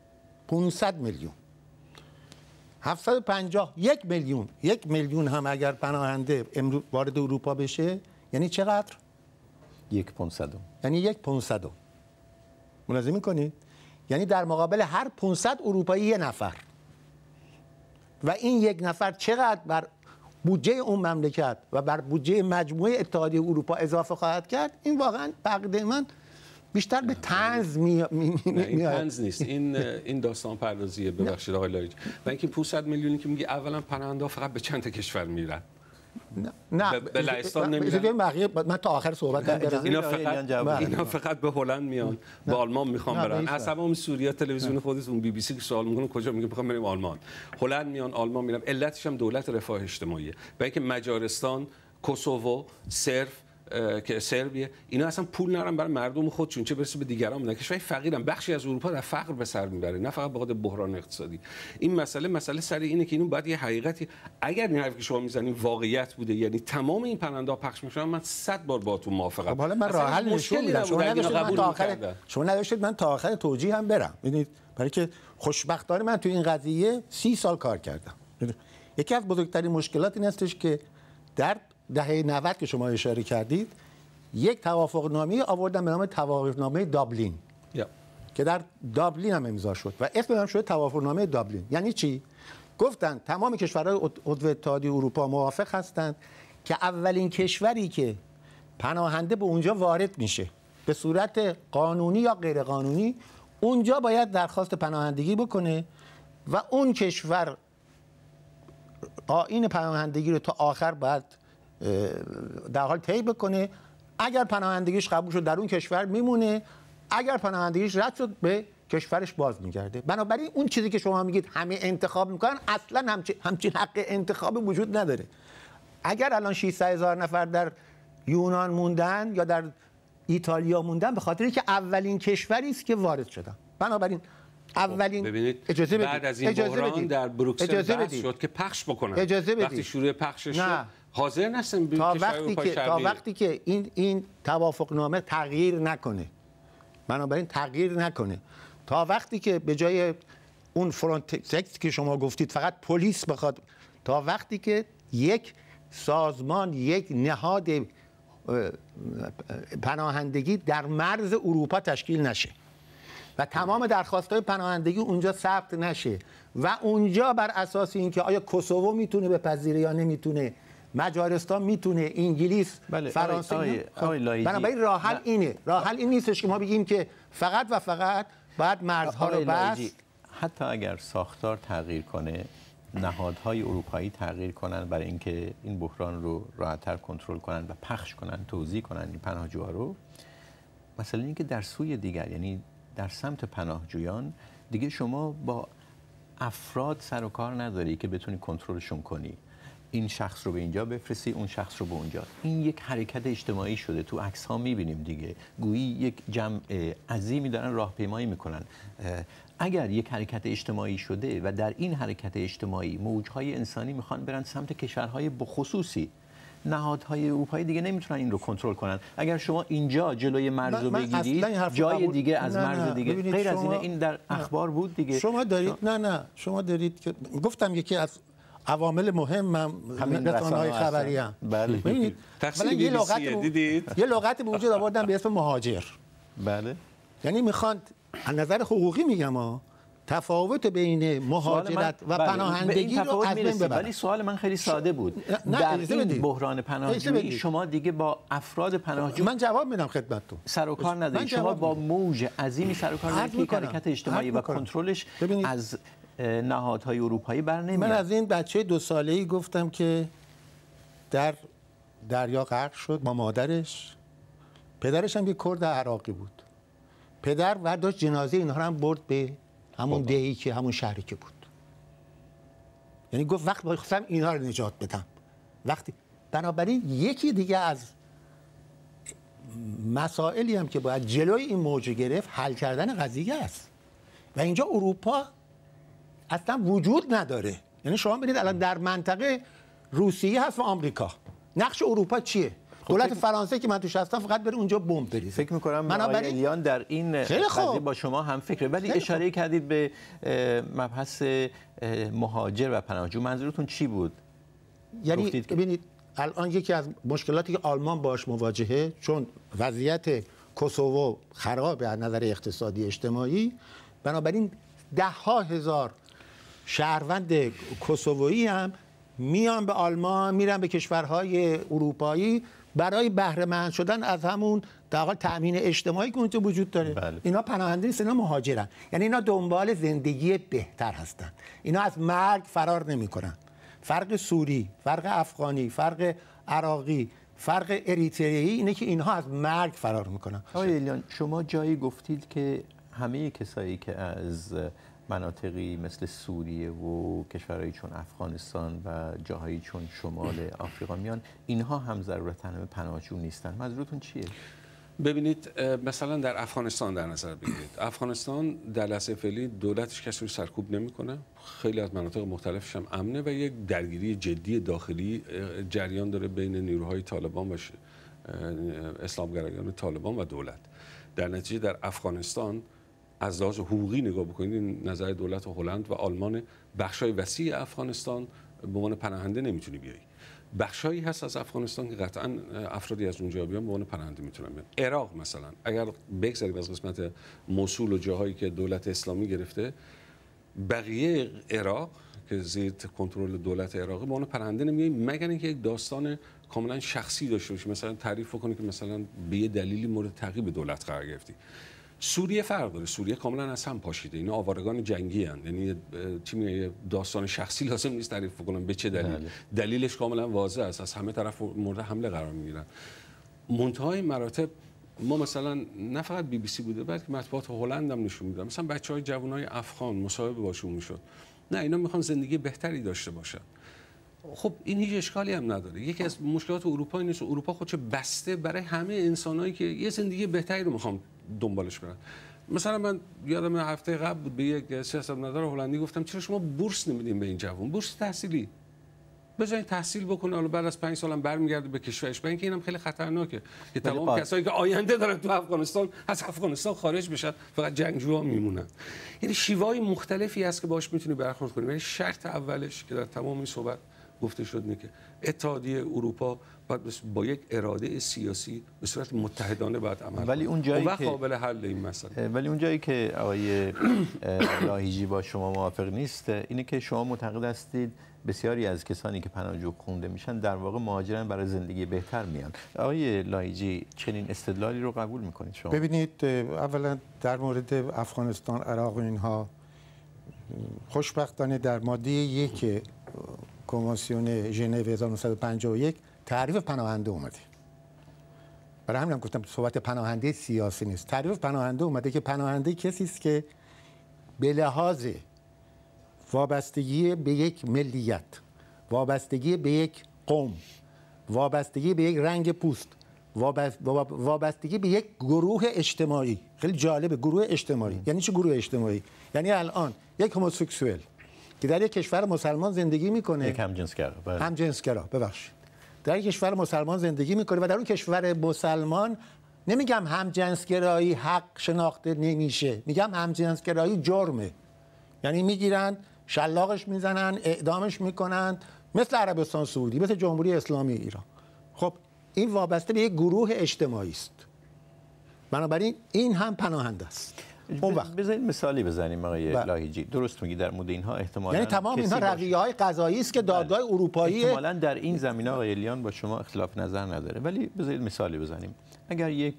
750 1 میلیون هم اگر پناهنده امروز وارد اروپا بشه یعنی چقدر؟ 1.5 یعنی 1.5 ملاحظه می‌کنید؟ یعنی در مقابل هر 500 اروپایی یه نفر. و این یک نفر چقدر بر بودجه اون مملکت و بر بودجه مجموعه اتحادیه اروپا اضافه خواهد کرد؟ این واقعا بقیده من بیشتر به طنز این طنز نیست. این داستان پردازیه. ببخشید آقای لایج. و اینکه 500 میلیونی که میگه اولا پناهنده فقط به چند تا کشور میرن. نه به لهستان نمیرن. من تا آخر صحبتم برم. اینا فقط به هلند میان، به آلمان میخوان برن. از تمام سوریه تلویزیون خودتون بی بی سی که سوال میکنه کجا، میگه میخوام بریم آلمان. هلند میان، آلمان میرن. علتش هم دولت رفاه اجتماعیه. و اینکه مجارستان، کوسوو، که سربیه اینا اصلا پول نرن برای مردم خودشون، چه برسه به دیگران. میدن کشورهای فقیرن. بخشی از اروپا در فقر به سر میبره، نه فقط به خاطر بحران اقتصادی. این مسئله سر اینه که اینو باید یه حقیقتی، اگر این حرفی که شما میزنین واقعیت بوده، یعنی تمام این پناهنده خب میشن، من 100 بار باهاتون موافقم. خب حالا من راه حل نشون میدم. شما نداشتید من تا آخر توجیه هم برم. ببینید برای که خوشبختانه من تو این قضیه 30 سال کار کردم. یکی از بزرگترین مشکلات این هستش که در دهه 90 که شما اشاره کردید یک توافقنامه آوردن به نام توافقنامه دابلین که در دابلین هم امضا شد و اسم هم شد توافقنامه دابلین. یعنی چی؟ گفتن تمام کشورهای عضو اتحادیه اروپا موافق هستند که اولین کشوری که پناهنده به اونجا وارد میشه به صورت قانونی یا غیر قانونی اونجا باید درخواست پناهندگی بکنه و اون کشور آیین پناهندگی رو تا آخر باید در حال طی بکنه. اگر پناهندگیش قبول شد در اون کشور میمونه، اگر پناهندگیش رد شد به کشورش باز میگرده. بنابراین اون چیزی که شما میگید همه انتخاب میکنن، اصلا همچین حق انتخاب وجود نداره. اگر الان 600,000 نفر در یونان موندن یا در ایتالیا موندن به خاطر که اولین کشوری است که وارد شدن. بنابراین اولین ببینید بعد از این بحران در بروکسل بحث شد که پخش بکنن. وقتی شروع پخشش شد حاضر نستن تا وقتی که این توافقنامه تغییر نکنه، بنابراین تغییر نکنه، تا وقتی که به جای اون فرانتکس که شما گفتید فقط پلیس بخواد، تا وقتی که یک سازمان، یک نهاد پناهندگی در مرز اروپا تشکیل نشه و تمام درخواست‌های پناهندگی اونجا ثبت نشه و اونجا بر اساس اینکه آیا کوسوو میتونه بپذیره یا نمیتونه، مجارستان میتونه، انگلیس، فرانسه، بنابراین راه حل اینه. راه حل این نیستش که ما بگیم که فقط و فقط باید مرزها رو بست. حتی اگر ساختار تغییر کنه، نهادهای اروپایی تغییر کنن برای اینکه این بحران رو راحت‌تر کنترل کنن و پخش کنن، توزیع کنن این پناهجوها رو، مثلا اینکه در سوی دیگر، یعنی در سمت پناهجویان دیگه شما با افراد سر و کار نداری که بتونی کنترلشون کنی. این شخص رو به اینجا بفرستی، اون شخص رو به اونجا. این یک حرکت اجتماعی شده. تو عکس ها می‌بینیم دیگه. گویی یک جمع عظیمی دارن راهپیمایی میکنن. اگر یک حرکت اجتماعی شده و در این حرکت اجتماعی موجهای انسانی میخوان برن سمت کشورهای بخصوصی، نهادهای اروپایی دیگه نمیتونن این رو کنترل کنن. اگر شما اینجا جلوی مرز رو بگیرید، جای دیگه از مرز دیگه غیر از این در اخبار بود دیگه. شما دارید شما دارید که گفتم یکی از عوامل مهم همین رسانه‌های خبری هم. بله. ببینید یه لغت به وجود آوردن به اسم مهاجر. بله. یعنی میخوان از نظر حقوقی میگم تفاوت بین مهاجرت و پناهندگی رو از بین ببرن. ولی سوال من خیلی ساده بود. در این بحران پناهجویی شما دیگه با افراد پناهجو من جواب میدم خدمتتون. سر و کار ندارید. شما با موج عظیمی سر و کار دارید که حرکت اجتماعی و کنترلش از نهادهای اروپایی برنمیاد. من از این بچه 2 ساله‌ای گفتم که در دریا غرق شد با مادرش. پدرش هم یک کرد عراقی بود. پدر برداشت جنازه اینها رو هم برد به همون دهی که همون شهری که بود. یعنی گفت وقت خواستم اینها رو نجات بدم. وقتی بنابراین یکی دیگه از مسائلی هم که باید جلوی این موج گرفت حل کردن قضیه است. و اینجا اروپا اصلا وجود نداره. یعنی شما ببینید الان در منطقه روسیه هست و آمریکا، نقش اروپا چیه؟ دولت فرانسه که من توش هستم فقط بره اونجا بمب بریزه. فکر می‌کنم آقای الیان در این قضیه با شما هم فکره، ولی اشاره کردید به مبحث مهاجر و پناهجو. منظورتون چی بود؟ یعنی ببینید الان یکی از مشکلاتی که آلمان باش مواجهه، چون وضعیت کوسوو خرابه از نظر اقتصادی اجتماعی، بنابراین ده‌ها هزار شهروند کوسوویی هم میان به آلمان، میرن به کشورهای اروپایی برای بهره مند شدن از همون در واقع تأمین اجتماعی که اونجا وجود داره. بله. اینا پناهنده نیستن، اینا مهاجرن. یعنی اینا دنبال زندگی بهتر هستن. اینا از مرگ فرار نمیکنن. فرق سوری، فرق افغانی، فرق عراقی، فرق اریتریایی اینه که اینها از مرگ فرار میکنن. آقای الیان، شما جایی گفتید که همه کسایی که از مناطقی مثل سوریه و کشورهایی چون افغانستان و جاهایی چون شمال آفریقا میان، اینها هم ضرورتاً پناهجو نیستن. منظورتون چیه؟ ببینید مثلا در افغانستان در نظر بگیرید. افغانستان در لحظه فعلی دولتش کسی رو سرکوب نمیکنه، خیلی از مناطق مختلفش هم امنه و یک درگیری جدی داخلی جریان داره بین نیروهای طالبان و اسلامگرایان طالبان و دولت. در نتیجه در افغانستان از لحاظ حقوقی نگاه بکنید، این نظر دولت هلند و آلمان، بخشای وسیع افغانستان به عنوان پناهنده نمیتونی بیایی. بخشایی هست از افغانستان که قطعا افرادی از اونجا بیان به عنوان پناهنده میتونن بیان. عراق مثلا اگر بگذاریم از قسمت موصول و جاهایی که دولت اسلامی گرفته، بقیه عراق که زیر کنترل دولت عراقی به عنوان پناهنده نمیاییم مگر اینکه یک داستان کاملا شخصی داشته باشی، مثلا تعریف کنی که مثلا به یه دلیلی مورد تعقیب دولت قرار گرفتی. سوریه فرق داره، سوریه کاملا از هم پاشیده، اینا آوارگان جنگی هستند، یعنی چی میگه داستان شخصی لازم نیست تعریف کنم به چه دلیل. دلیلش کاملا واضح است، از همه طرف مورد حمله قرار میگیرن. منتهای مراتب ما مثلا نه فقط BBC بوده بلکه مطبوعات هلند هم نشون میدن، مثلا بچهای جوانای افغان مصاحبه باشون میشد، نه اینا میخوان زندگی بهتری داشته باشن. خب این هیچ اشکالی هم نداره. یکی از مشکلات اروپا اینه که اروپا خودش بسته برای همه انسانایی که یه زندگی بهتری رو میخوان دنبالش برن. مثلا من یادم هفته قبل بود به یک سیاستمدار هلندی گفتم چرا شما بورس نمیدین به این جوان، بورس تحصیلی، بذارین تحصیل بکنه، حالا بعد از 5 سال هم برمیگرده به کشورش. برای اینکه اینم خیلی خطرناکه که تمام کسایی که آینده دارن تو افغانستان از افغانستان خارج بشن، فقط جنگجوها میمونن. یعنی شیوه‌های مختلفی هست که باهاش میتونی برخورد کنی، ولی شرط اولش که در تمام این صحبت گفته شد اینه که اتحادیه اروپا باید با یک اراده سیاسی به صورت متحدانه باید عمل کنه. ولی اون جایی که قابل حل این مسئله. ولی اون جایی که آقای لاهیجی با شما موافق نیست اینه که شما معتقد هستید بسیاری از کسانی که پناهجو خونده میشن در واقع مهاجرن برای زندگی بهتر میان. آقای لاهیجی چنین استدلالی رو قبول میکنید شما؟ ببینید اولا در مورد افغانستان، عراق و اینها خوشبختانه در ماده 1 کنوانسیون ژنو 1951 تعریف پناهنده اومده. برای همین هم گفتم صحبت پناهنده سیاسی نیست. تعریف پناهنده اومده که پناهنده کسی است که به لحاظ وابستگی به یک ملیت، وابستگی به یک قوم، وابستگی به یک رنگ پوست، وابستگی به یک گروه اجتماعی. خیلی جالبه گروه اجتماعی. یعنی چه گروه اجتماعی؟ یعنی الان یک هوموسکسوئل که در یک کشور مسلمان زندگی میکنه، یک همجنسگرا در یک کشور مسلمان زندگی میکنه و در اون کشور مسلمان نمیگم همجنسگرایی حق شناخته نمیشه، میگم همجنسگرایی جرمه. یعنی میگیرن شلاقش میزنن، اعدامش میکنن، مثل عربستان سعودی، مثل جمهوری اسلامی ایران. خب این وابسته به یک گروه اجتماعی است، بنابراین این هم پناهنده است. اون وقت بذارید مثالی بزنیم آقای لاهیجی. درست میگی در مورد اینها احتمالاً یعنی تمام اینها رویه‌های قضایی است که دادگاه اروپایی احتمالاً در این زمینه آقای الیان با شما اختلاف نظر نداره، ولی بذارید مثالی بزنیم. اگر یک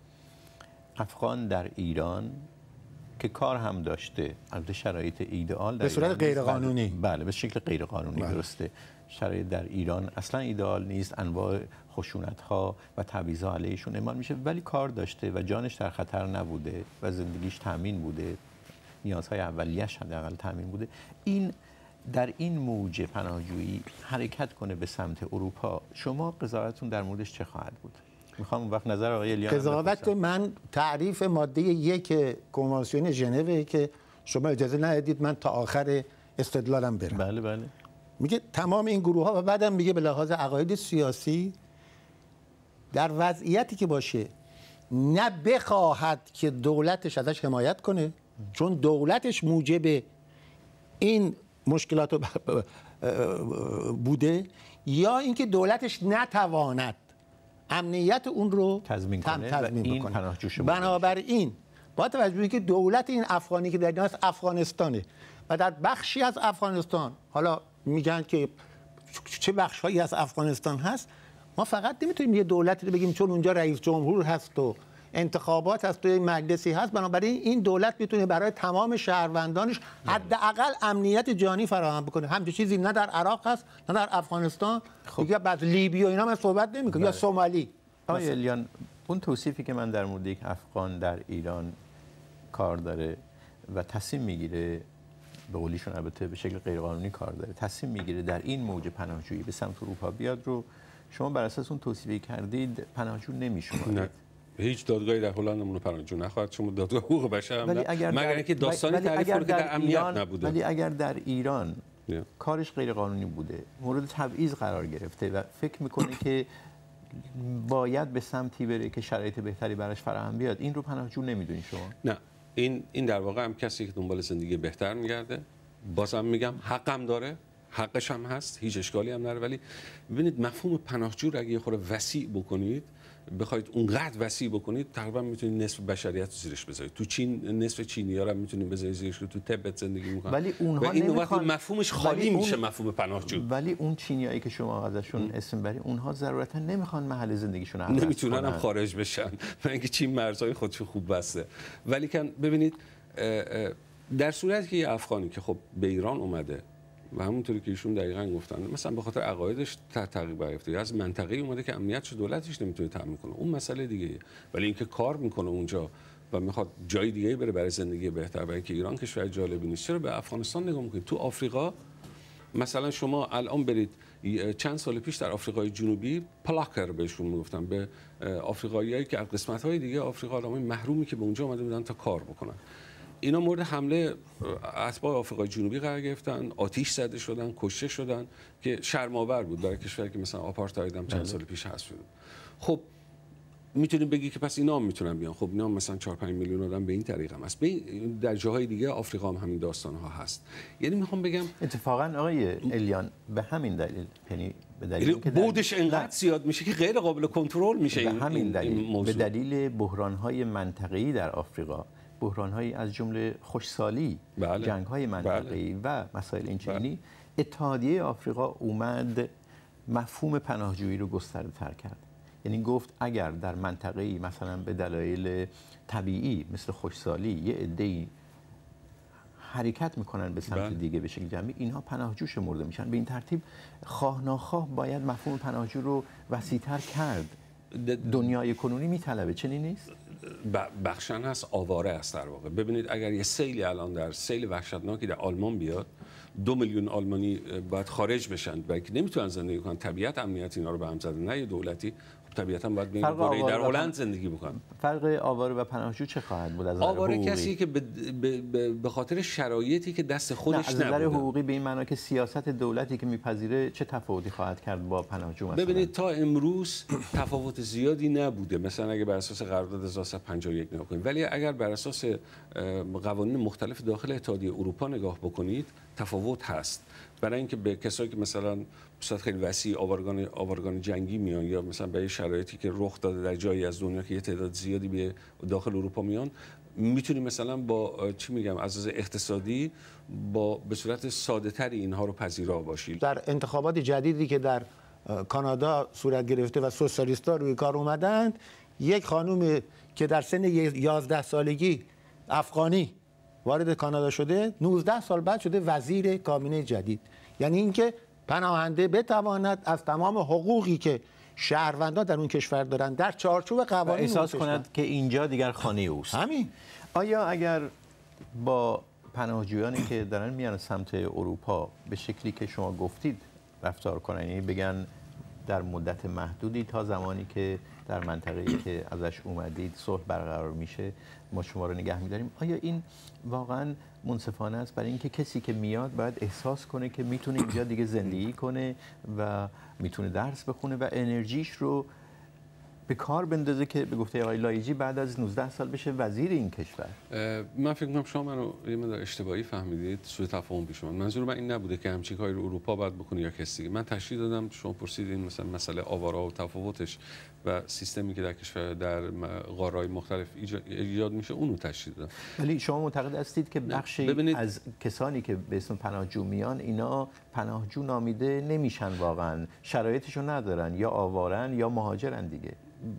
افغان در ایران که کار هم داشته، البته شرایط ایدئال در به صورت غیر قانونی، بله به شکل غیر قانونی، درسته، شرایط در ایران اصلا ایدئال نیست، انواع خشونت‌ها و تبعیض‌ها علیهشون اعمال میشه، ولی کار داشته و جانش در خطر نبوده و زندگیش تامین بوده، نیازهای اولیه‌اش حداقل تامین بوده، این در این موج پناهجویی حرکت کنه به سمت اروپا، شما قضاوتتون در موردش چه خواهد بود؟ میخوام وقت نظر آقای الیان. قضاوت من تعریف ماده 1 کنوانسیون ژنو که شما اجازه ندید من تا آخر استدلالم برم. بله. میگه تمام این گروه ها و بعدم میگه به لحاظ عقاید سیاسی در وضعیتی که باشه نه بخواهد که دولتش ازش حمایت کنه چون دولتش موجب این مشکلات بوده، یا اینکه دولتش نتواند امنیت اون رو تضمین کنه. بنابراین با توجه به اینکه دولت این افغانی که در اینجاست افغانستانه و در بخشی از افغانستان، حالا میگن که چه بخش‌هایی از افغانستان هست، ما فقط نمیتونیم یه دولتی رو بگیم چون اونجا رئیس جمهور هست و انتخابات هست و یه مجلسی هست بنابراین این دولت میتونه برای تمام شهروندانش حداقل امنیت جانی فراهم بکنه. همچین چیزی نه در عراق هست نه در افغانستان. دیگه بعد لیبی و اینا من صحبت نمی‌کنم یا سومالی. آقای الیان، اون توصیفی که من در مورد یک افغان در ایران کار داره و تصمیم میگیره، به قولیشون البته به شکل غیرقانونی کار داره، تصمیم میگیره در این موج پناهجویی به سمت اروپا بیاد، رو شما بر اساس اون توصیفی کردید پناهجو نمیشمارید؟ هیچ دادگاهی در هلند اونو پناهجو نخواهد، چون دادگاه حقوق بشر مگر اینکه داستانی تعریف کنه که در امنیت نبوده. ولی اگر در ایران کارش غیر قانونی بوده، مورد تبعیض قرار گرفته و فکر میکنه که باید به سمتی بره که شرایط بهتری براش فراهم بیاد، این رو پناهجو نمیدونی شما؟ نه، این در واقع هم کسی که دنبال زندگی بهتر میگرده. بازم میگم حقم داره، حقش هم هست، هیچ اشکالی هم نداره. ولی ببینید مفهوم پناهجو رو اگه یه خورده وسیع بکنید، بخواید اونقدر وسیع بکنید، تقریبا میتونید نصف بشریت رو زیرش بذارید. تو چین نصف چینی‌ها رو میتونید بذارید زیرش که تو تبت زندگی میکنن. ولی اونها این نمیخوان، مفهومش خالی میشه مفهوم پناهجو. ولی اون چینیایی که شما ازشون اسم بری، اونها ضرورتا نمیخوان محل زندگیشون عوض کنن، نمیتونن هم خارج بشن، من اینکه چین مرزهای خودشو خوب بسته. ولی کن ببینید در صورتی که یه افغانی که خب به ایران اومده و همونطوری که ایشون دقیقاً گفتن مثلا به خاطر عقایدش تعقیب گرفته، از منطقه اومده که امنیتش دولتش نمیتونه تامین کنه، اون مسئله دیگه. ولی اینکه کار میکنه اونجا و میخواد جای دیگه بره برای زندگی بهتر، برای اینکه ایران کشور جالبی نیست، چرا به افغانستان نگاه میکنید؟ تو آفریقا مثلا شما الان برید چند سال پیش در آفریقای جنوبی پلاکر بهشون میگفتن، به آفریقاییایی که از قسمت‌های دیگه آفریقا آدمای محرومی که به اونجا اومده بودن تا کار بکنن، اینا مورد حمله اتباع آفریقای جنوبی قرار گرفتن، آتش زده شدن، کشته شدن که شرم‌آور بود برای کشوری که مثلا آپارتاید هم چند سال پیش حذف شد. خب میتونیم بگی که پس اینا هم میتونن بیان. خب اینا هم مثلا 4-5 میلیون آدم به این طریق هم هست. در جاهای دیگه آفریقا هم همین داستان ها هست. یعنی میخوام بگم اتفاقا آقای الیان به همین دلیل، یعنی به دلیل که بودش انقدر زیاد میشه که غیر قابل کنترل میشه به همین دلیل، این موضوع. به دلیل بحران‌های منطقه‌ای در آفریقا، بحران‌هایی از جمله خوشسالی، جنگ‌های منطقه‌ای و مسائل این چنینی، اتحادیه آفریقا اومد مفهوم پناهجویی رو گسترده‌تر کرد. یعنی گفت اگر در منطقه‌ای مثلا به دلایل طبیعی مثل خوشسالی یه عده‌ای حرکت میکنن به سمت دیگه به شکل جمعی، اینها پناهجو شمرده میشن. به این ترتیب خواه ناخواه باید مفهوم پناهجو رو وسیع‌تر کرد. دنیای کنونی میطلبه، چنین نیست؟ بخشن هست، آواره است در واقع. ببینید اگر یه سیلی الان در سیل وحشتناکی در آلمان بیاد، 2 میلیون آلمانی باید خارج بشن، بلکه نمیتونن زندگی کنن. طبیعت امنیت اینا رو به هم زده، نه یه دولتی. طبیعتاً باید بین دوره در هلند زندگی بکنن. فرق آواره و پناهجو چه خواهد بود از نظر آواره حقوقی؟ کسی که به خاطر شرایطی که دست خودش نبوده. از نظر حقوقی به این معنا که سیاست دولتی که میپذیره چه تفاوتی خواهد کرد با پناهجو مثلا؟ ببینید تا امروز تفاوت زیادی نبوده، مثلا اگر بر اساس قرارداد 1151 نگاه کنید، ولی اگر بر اساس قوانین مختلف داخل اتحادیه اروپا نگاه بکنید تفاوت هست. برای اینکه به کسایی که مثلا صورت خیلی وسیع آوارگان جنگی میان، یا مثلا به شرایطی که رخ داده در جایی از دنیا که یه تعداد زیادی به داخل اروپا میان، میتونیم مثلا با چی میگم از لحاظ اقتصادی به صورت ساده تری اینها رو پذیرا باشیم. در انتخابات جدیدی که در کانادا صورت گرفته و سوسیالیست‌ها روی کار اومدند، یک خانم که در سن 11 سالگی افغانی وارد کانادا شده، 19 سال بعد شده وزیر کابینه جدید. یعنی اینکه پناهنده بتواند از تمام حقوقی که شهروندان در اون کشور دارن در چارچوب قوانین احساس کند که اینجا دیگر خانه اوست. همین. آیا اگر با پناهجویانی که دارن میان سمت اروپا به شکلی که شما گفتید رفتار کنن، یعنی بگن در مدت محدودی تا زمانی که در منطقه‌ای که ازش اومدید صلح برقرار میشه ما شما رو نگه می‌داریم. آیا این واقعاً منصفانه است برای اینکه کسی که میاد باید احساس کنه که میتونه اینجا دیگه زندگی کنه و میتونه درس بخونه و انرژیش رو به کار بندازه که به گفته آقای لایجی بعد از 19 سال بشه وزیر این کشور؟ من فکر می‌کنم شما منو یه مقدار اشتباهی فهمیدید، سوء تفاهم پیش اومد. منظور من این نبوده که همچین کاری رو اروپا باید بکنه یا کسی دیگه. من تشریح دادم، شما پرسیدین مثلا مسئله آوارا و تفاوتش و سیستمی که در کشور در قاره‌های مختلف ایجاد میشه اونو تشریح دادم. ولی شما معتقد هستید که بخشی از کسانی که به اسم پناهجو میان اینا پناهجو نامیده نمیشن، واقعا شرایطشو ندارن، یا آوارن یا مهاجرن دیگه؟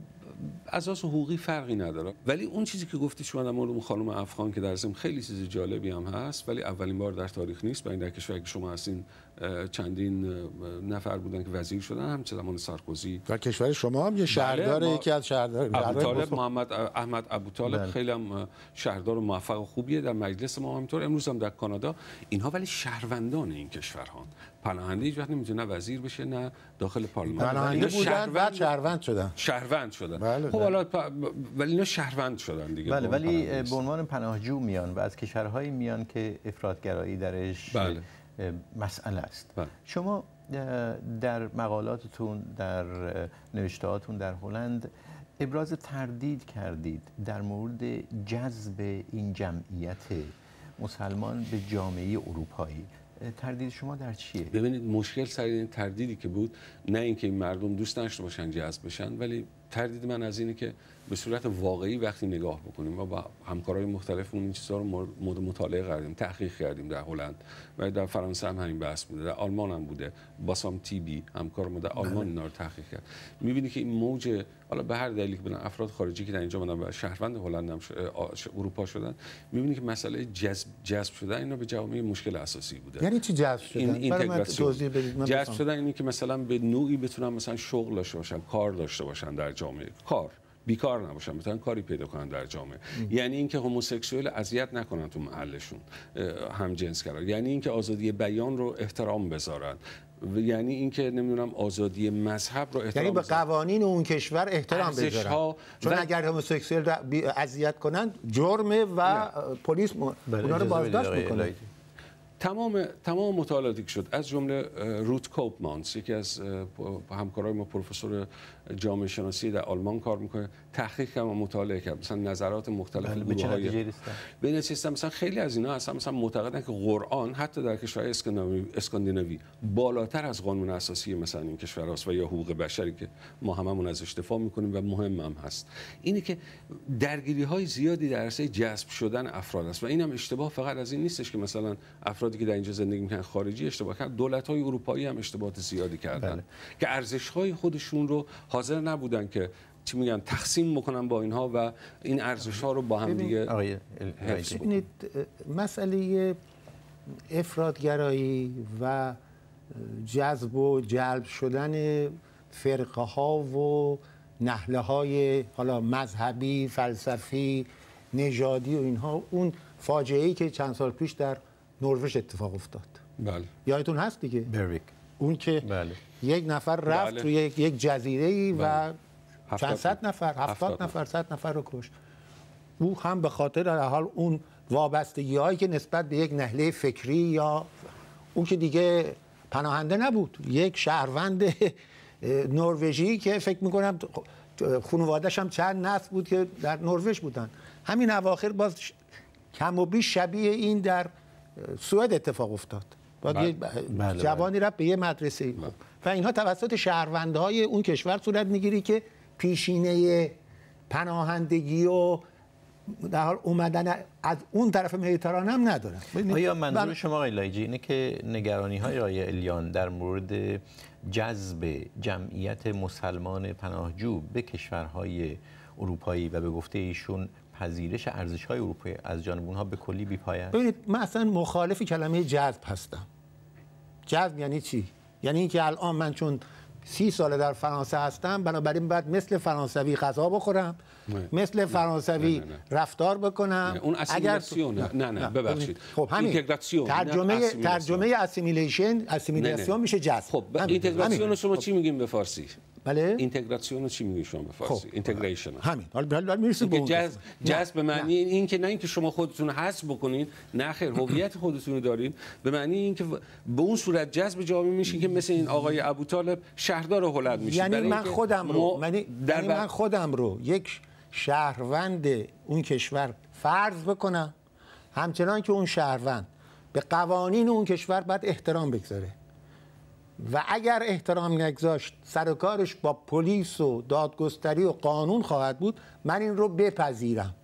اساس حقوقی فرقی نداره. ولی اون چیزی که گفتی شما در مورد خانم افغان که در ضمن خیلی چیز جالبی هم هست، ولی اولین بار در تاریخ نیست. برای در کشوری که شما هستین چندین نفر بودن که وزیر شدن، هم زمان سارکوزی. در کشور شما هم یه شهردار، یکی از شهردار ابوطالب، محمد احمد ابوطالب خیلی هم شهردار موفق و خوبیه. در مجلس ما همینطور، امروز هم در کانادا. اینها ولی شهروندان این کشورها. پناهنده هیچ وقت نمیتونه وزیر بشه نه داخل پارلمان. پناهنده بودن بعد شهروند شدن. بله خب حالا ولی اینا شهروند شدن دیگه. بله، ولی به عنوان پناهجو میان و از کشورهایی میان که افراطگرایی درش مسئله است. شما در مقالاتتون، در نوشتهاتون در هلند ابراز تردید کردید در مورد جذب این جمعیت مسلمان به جامعه اروپایی. تردید شما در چیه؟ ببینید مشکل سر این تردیدی که بود، نه اینکه این مردم دوست داشته باشن جذب بشن، ولی تردید من از اینه که به صورت واقعی وقتی نگاه بکنیم ما با همکارای مختلفمون این چیزا رو مورد مطالعه قرار دادیم، تحقیق کردیم در هلند و در فرانسه هم همین بحث بوده، در آلمان هم بوده. باسام تیبی همکارم در آلمان اینا رو تحقیق کرد. می‌بینی که این موج، حالا به هر دلیلی که افراد خارجی که در اینجا بودن و شهروند هلند هم اروپا شدن، می‌بینی که مسئله جذب شدن اینا به جامعه مشکل اساسی بوده. یعنی چی جذب شدن؟ اینتگراسیون. جذب شدن اینه که مثلا به نوعی بتونن مثلا شغل داشته باشن، کار داشته باشن در جامعه، بیکار نباشن، بتونن کاری پیدا کنن در جامعه. یعنی اینکه هموسکسوئل اذیت نکنن تو محلشون، همجنسگرا. یعنی اینکه آزادی بیان رو احترام بذارن. یعنی اینکه نمیدونم آزادی مذهب رو احترام، یعنی به قوانین اون کشور احترام بذارن. چون اگر هموسکسوئل اذیت کنن جرمه و پلیس اونا رو بازداشت میکنه. تمام مطالعاتی که شد، از جمله روت کوپمانس، یکی از همکارای ما پروفسور جامعه شناسی در آلمان کار میکنه، تحقیق کرد و مطالعه کرد مثلا نظرات مختلف گروه‌های بین سیستم. مثلا خیلی از اینا هستن مثلا معتقدن که قرآن حتی در کشورهای اسکاندیناوی بالاتر از قانون اساسی مثلا این کشورهاست و یا حقوق بشری که ما هممون ازش دفاع میکنیم و مهم هم هست. اینه که درگیری‌های زیادی در عرصه جذب شدن افراد است و اینم اشتباه فقط از این نیستش که مثلا افرادی که در اینجا زندگی میکنن خارجی اشتباه کردن، دولت‌های اروپایی هم اشتباهات زیادی کردن که ارزش‌های خودشون رو حاضر نبودن که چی میگن تقسیم بکنن با اینها و این ارزش‌ها رو با هم دیگه حفظ بکنن. ببینید مسئله افراطگرایی و جذب و جلب شدن فرقه‌ها و نهله‌های حالا مذهبی، فلسفی، نژادی و اینها، اون فاجعه‌ای که چند سال پیش در نروژ اتفاق افتاد. بله. یادتون هست دیگه؟ بریک. اون که یک نفر رفت توی یک جزیره‌ای و چند صد نفر، 70 نفر، 100 نفر رو کشت. او هم به خاطر در حال اون وابستگی‌هایی که نسبت به یک نهله فکری، یا اون که دیگه پناهنده نبود، یک شهروند نروژی که فکر می‌کنم خانواده‌اش هم چند نسل بود که در نروژ بودن. همین اواخر باز کم و بیش شبیه این در سوئد اتفاق افتاد. جوانی رفت به یه مدرسه و اینها توسط شهروندهای اون کشور صورت میگیری که پیشینه پناهندگی و در حال اومدن از اون طرف مدیترانه هم ندارن. آیا منظور شما آقای لایجی اینه که نگرانی‌های آقای الیان در مورد جذب جمعیت مسلمان پناهجو به کشورهای اروپایی و به گفته ایشون پذیرش ارزش‌های اروپایی از جانب اونها به کلی بی‌پایه است؟ ببینید من اصلا مخالف کلمه جذب هستم. جذب یعنی چی؟ یعنی اینکه الان من چون 30 ساله در فرانسه هستم بنابراین باید مثل فرانسوی غذا بخورم، مثل فرانسوی رفتار بکنم. اون اسیمیلیسیون نه ببخشید. خب همین ترجمه اسیمیلیشن میشه جذب. خب اینتگراسیون شما چی میگیم به فارسی؟ بله اینتگراسیون رو چی میگی شما به فارسی؟ اینتگریشن. همین. حالا میرسیم به اون. جذب به معنی این که نه اینکه شما خودتون رو حذف بکنین، نه خیر، هویت خودتون رو دارین، به معنی اینکه به اون صورت جذب جامعه میشین که مثل این آقای ابوطالب شهردار هلند میشین. یعنی من خودم رو یک شهروند اون کشور فرض بکنم، همچنان که اون شهروند به قوانین اون کشور باید احترام بگذاره و اگر احترام نگذاشت سر و کارش با پلیس و دادگستری و قانون خواهد بود، من این رو بپذیرم.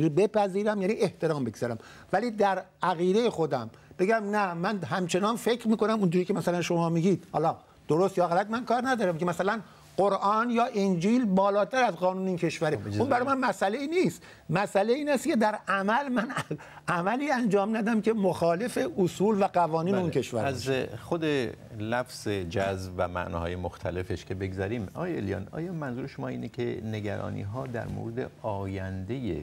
یعنی احترام بگذارم، ولی در عقیده خودم بگم نه، من همچنان فکر میکنم اونجوری که مثلا شما میگید، حالا درست یا غلط من کار ندارم، که مثلا قرآن یا انجیل بالاتر از قانون این کشوره. اون برای من مسئله ای نیست. مسئله این است که در عمل من عملی انجام ندم که مخالف اصول و قوانین اون کشور از خود لفظ جذب و معناهای مختلفش که بگذاریم، آقای الیان، آیا منظور شما اینه که نگرانی ها در مورد آینده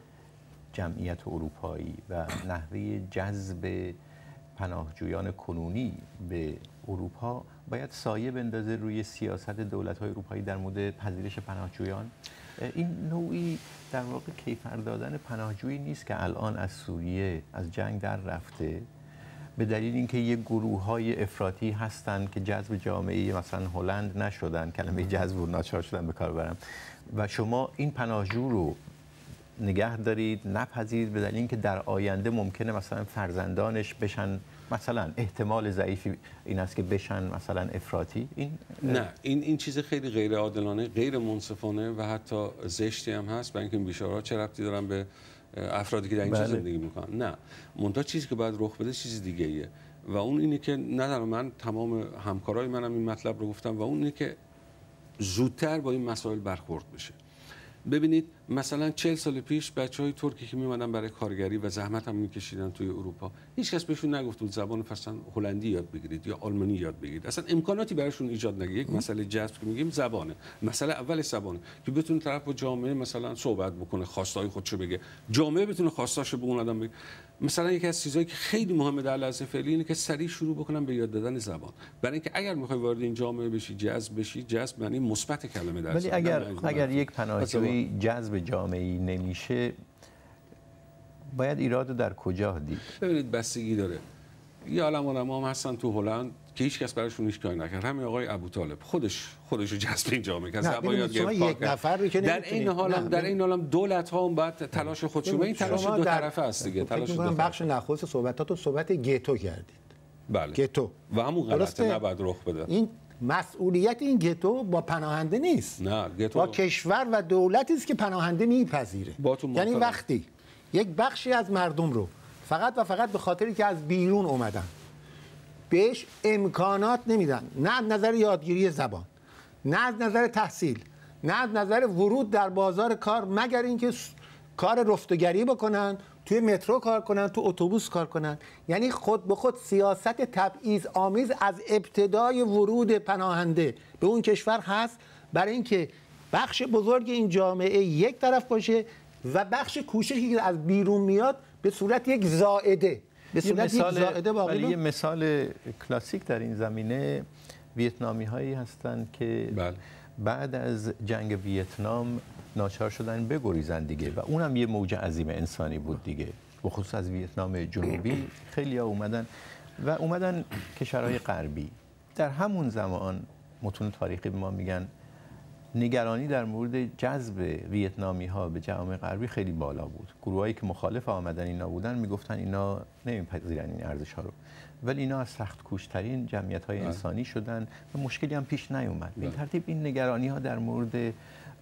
جمعیت اروپایی و نحوه جذب پناهجویان کنونی به اروپا باید سایه بندازه روی سیاست دولت‌های اروپایی در مورد پذیرش پناهجویان؟ این نوعی در واقع کیفر دادن پناهجویی نیست که الان از سوریه از جنگ در رفته به دلیل اینکه یک گروه‌های افراطی هستند که جذب جامعه مثلا هلند نشدن، کلمه جذب رو ناچار شدن به کار برم، و شما این پناهجو رو نگه دارید، نپذیرید به دلیل اینکه در آینده ممکنه مثلا فرزندانش بشن، مثلا احتمال ضعیفی این است که بشن مثلا افراطی. نه، این چیز خیلی غیر عادلانه، غیر منصفانه و حتی زشتی هم هست، برای اینکه این بیچاره‌ها چه ربطی دارن به افرادی که در اینجا زندگی میکنن. نه، منتها چیزی که باید رخ بده چیز دیگه ایه و اون اینه که ندارم، من تمام همکارای منم این مطلب رو گفتم و اون اینه که زودتر با این مسائل برخورد بشه. ببینید مثلا 40 سال پیش بچهای ترکی که میومدن برای کارگری و زحمت هم میکشیدن توی اروپا، هیچ کس بهشون نگفت بود زبان مثلا هلندی یاد بگیرید یا آلمانی یاد بگیرید، اصلا امکاناتی براشون ایجاد نگه. یک مسئله جذب که میگیم زبانه، مسئله اول زبانه که بتونه طرف با جامعه مثلا صحبت بکنه، خواستای خودشو بگه، جامعه بتونه خواستاشو به اون آدم بگه. مثلا یکی از چیزایی که خیلی مهمه در لحظه فعلی اینه که سریع شروع بکنن به یاد دادن زبان، برای اینکه اگر میخوای وارد این جامعه بشی، جذب بشی، جذب معنی مثبت کلمه در ولی اگر یک پناهجویی جذب جامعه‌ای نمیشه، باید ایراد در کجا دید؟ ببینید بستگی داره. یه عالم آدم‌ها هم هستن تو هلند که هیچ کس براشون هیچ کاری نکرد. همین آقای ابوطالب خودش رو جذب این جامعه کرد. زبان یاد گرفت. در این حال دولت‌ها هم باید تلاش خودشون، این تلاش دو طرفه است دیگه. تلاش دو طرفه. بخش نخست صحبتاتون صحبت گتو کردید. بله. گتو. و همون غلطه نباید رخ بده. این مسئولیت این گتو با پناهنده نیست. نه، گتو با کشور و دولتی است که پناهنده میپذیره. یعنی وقتی یک بخشی از مردم رو فقط و فقط به خاطری که از بیرون اومدن بهش امکانات نمیدن، نه از نظر یادگیری زبان، نه از نظر تحصیل، نه از نظر ورود در بازار کار، مگر اینکه کار رفتگری بکنن، توی مترو کار کنن، تو اتوبوس کار کنن. یعنی خود به خود سیاست تبعیض آمیز از ابتدای ورود پناهنده به اون کشور هست، برای اینکه بخش بزرگ این جامعه یک طرف باشه و بخش کوچکی که از بیرون میاد به صورت یک زائده، به صورت یک زائده باقی. ولی یه مثال کلاسیک در این زمینه ویتنامی هایی هستند که بعد از جنگ ویتنام ناچار شدن بگریزن دیگه و اونم یه موج عظیم انسانی بود دیگه، بخصوص از ویتنام جنوبی خیلی‌ها اومدن کشورهای غربی. در همون زمان متون تاریخی به ما میگن نگرانی در مورد جذب ویتنامی ها به جوامع غربی خیلی بالا بود. گروهایی که مخالف آمدن اینا بودن میگفتن اینا نمیپذیرن این ارزش ها رو، ولی اینا از سخت کوشترین جمعیت های انسانی شدن و مشکلی هم پیش نیومد. به این ترتیب این نگرانی ها در مورد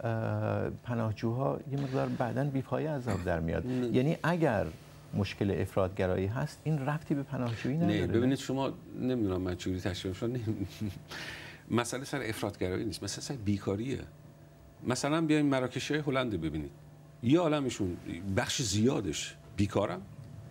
پناهجوها یه مقدار بعداً بی‌پایه از آب در میاد. یعنی اگر مشکل افراطگرایی هست این ربطی به پناهجویی نداره. نه، ببینید شما نمیدونم من چجوری تشریح کنم، مسئله سر افراطگرایی نیست، مسئله سر بیکاریه. مثلا بیاین مراکش هلند ببینید، یه عالمشون بخش زیادش بیکارن،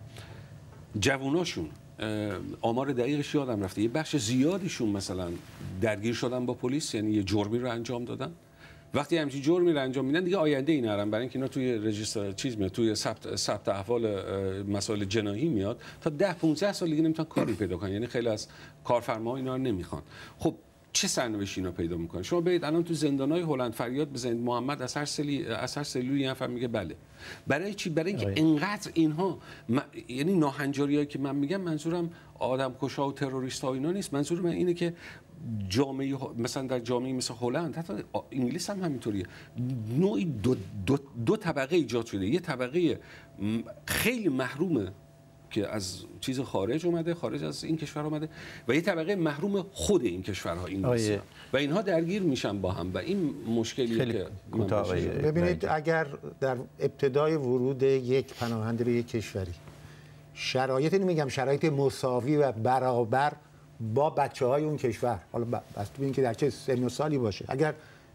جووناشون آمار دقیقش یادم رفته، یه بخش زیادیشون مثلا درگیر شدن با پلیس، یعنی یه جرمی رو انجام دادن. وقتی همچین جرمی رو انجام میدن دیگه آینده ای نرن، برای اینکه اینا توی رجیستر چیز میاد، توی ثبت احوال مسائل جنایی میاد، تا 10-15 سال دیگه نمیتونن کاری پیدا کنن. یعنی خیلی از کارفرماها اینا رو نمیخوان. خب چه سرنوشتی اینا پیدا میکنن؟ شما برید الان تو زندان‌های هلند فریاد بزنید محمد از هر سلولی نفر میگه بله. برای چی؟ برای اینکه انقدر اینها یعنی ناهنجاریایی که من میگم منظورم آدمکشا و تروریست ها اینا نیست، منظور من اینه که جامعه مثلا در جامعه مثل هلند، حتی انگلیس هم همینطوریه، نوعی دو طبقه ایجاد شده. یه طبقه خیلی محرومه که از چیز خارج اومده، خارج از این کشور اومده، و یه طبقه محروم خود این کشورها انگلیسی و اینها درگیر میشن با هم و این مشکلیه که ببینید اگر در ابتدای ورود یک پناهنده به یک کشوری شرایط نمیگم شرایط مساوی و برابر با بچه‌های اون کشور، حالا بسته به اینکه در چه سن و سالی باشه، اگر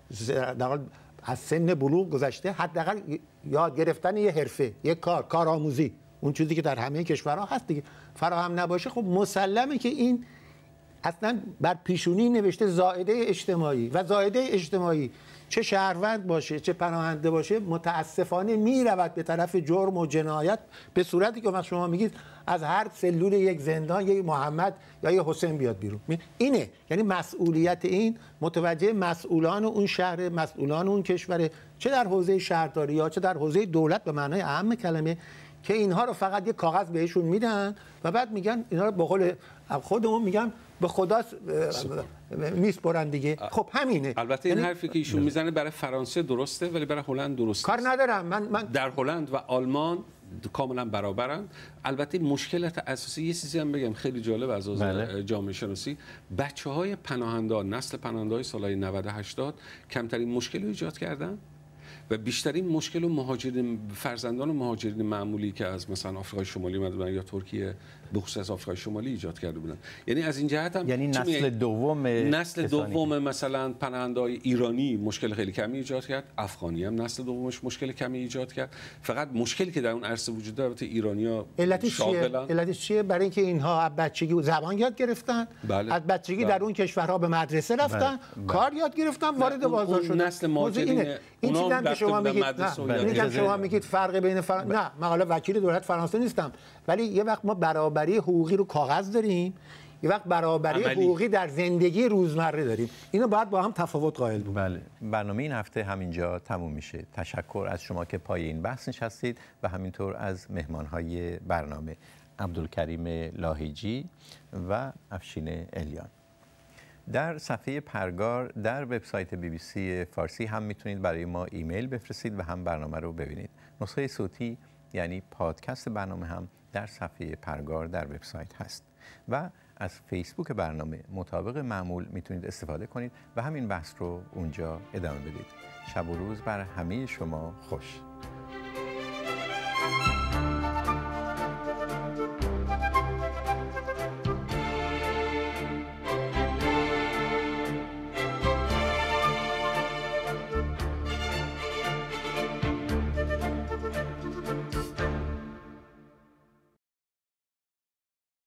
از سن بلوغ گذشته حداقل یاد گرفتن یه حرفه، یه کارآموزی، اون چیزی که در همه کشورها هست دیگه، فراهم نباشه، خب مسلمه که این اصلا بر پیشونی نوشته زائده اجتماعی و زائده اجتماعی چه شهروند باشه چه پناهنده باشه متاسفانه میرود به طرف جرم و جنایت به صورتی که شما میگید از هر سلول یک زندان یک محمد یا یک حسین بیاد بیرون. اینه یعنی مسئولیت این متوجه مسئولان اون شهر، مسئولان اون کشور، چه در حوزه شهرداری یا چه در حوزه دولت به معنای اهم کلمه، که اینها رو فقط یک کاغذ بهشون میدن و بعد میگن اینا رو به قول خودمون میگن به خدا میسپرن دیگه. خب همینه. البته این حرفی که ایشون میزنه برای فرانسه درسته ولی برای هلند درسته کار ندارم. من در هلند و آلمان کاملا برابرن. البته مشکلات اساسی یه چیزی هم بگم خیلی جالب از جامعه شناسی، بچه‌های پناهندگان نسل پناهنده‌های سالهای 90 80 کمترین مشکل رو ایجاد کردن و بیشترین مشکل و مهاجرین فرزندان و مهاجرین معمولی که از مثلا آفریقای شمالی اومده بودن یا ترکیه به خصوص از آفریقای شمالی ایجاد کرده بودن. یعنی از این جهت هم یعنی نسل دوم مثلا پناهنده‌های ایرانی مشکل خیلی کمی ایجاد کرد، افغانی هم نسل دومش مشکل کمی ایجاد کرد. فقط مشکلی که در اون عرصه وجود داره البته ایرانی‌ها علتش چیه؟ برای اینکه اینها از بچگی زبان یاد گرفتن، از بچگی در اون کشورها به مدرسه رفتن، کار یاد گرفتن، وارد بازار شدن. نسل مهاجرین این چیزی که شما میگید فرق بین نه، من حالا وکیل دولت فرانسه نیستم، ولی یه وقت ما برابری حقوقی رو کاغذ داریم، یه وقت برابری حقوقی در زندگی روزمره داریم. اینو باید با هم تفاوت قائل بود. بله. برنامه این هفته همینجا تموم میشه. تشکر از شما که پای این بحث نشستید و همینطور از مهمانهای برنامه عبدالکریم لاهیجی و افشین الیان. در صفحه پرگار در وبسایت BBC فارسی هم میتونید برای ما ایمیل بفرستید و هم برنامه رو ببینید. نسخه صوتی یعنی پادکست برنامه هم در صفحه پرگار در وبسایت هست و از فیسبوک برنامه مطابق معمول میتونید استفاده کنید و همین بحث رو اونجا ادامه بدید. شب و روز بر همه شما خوش.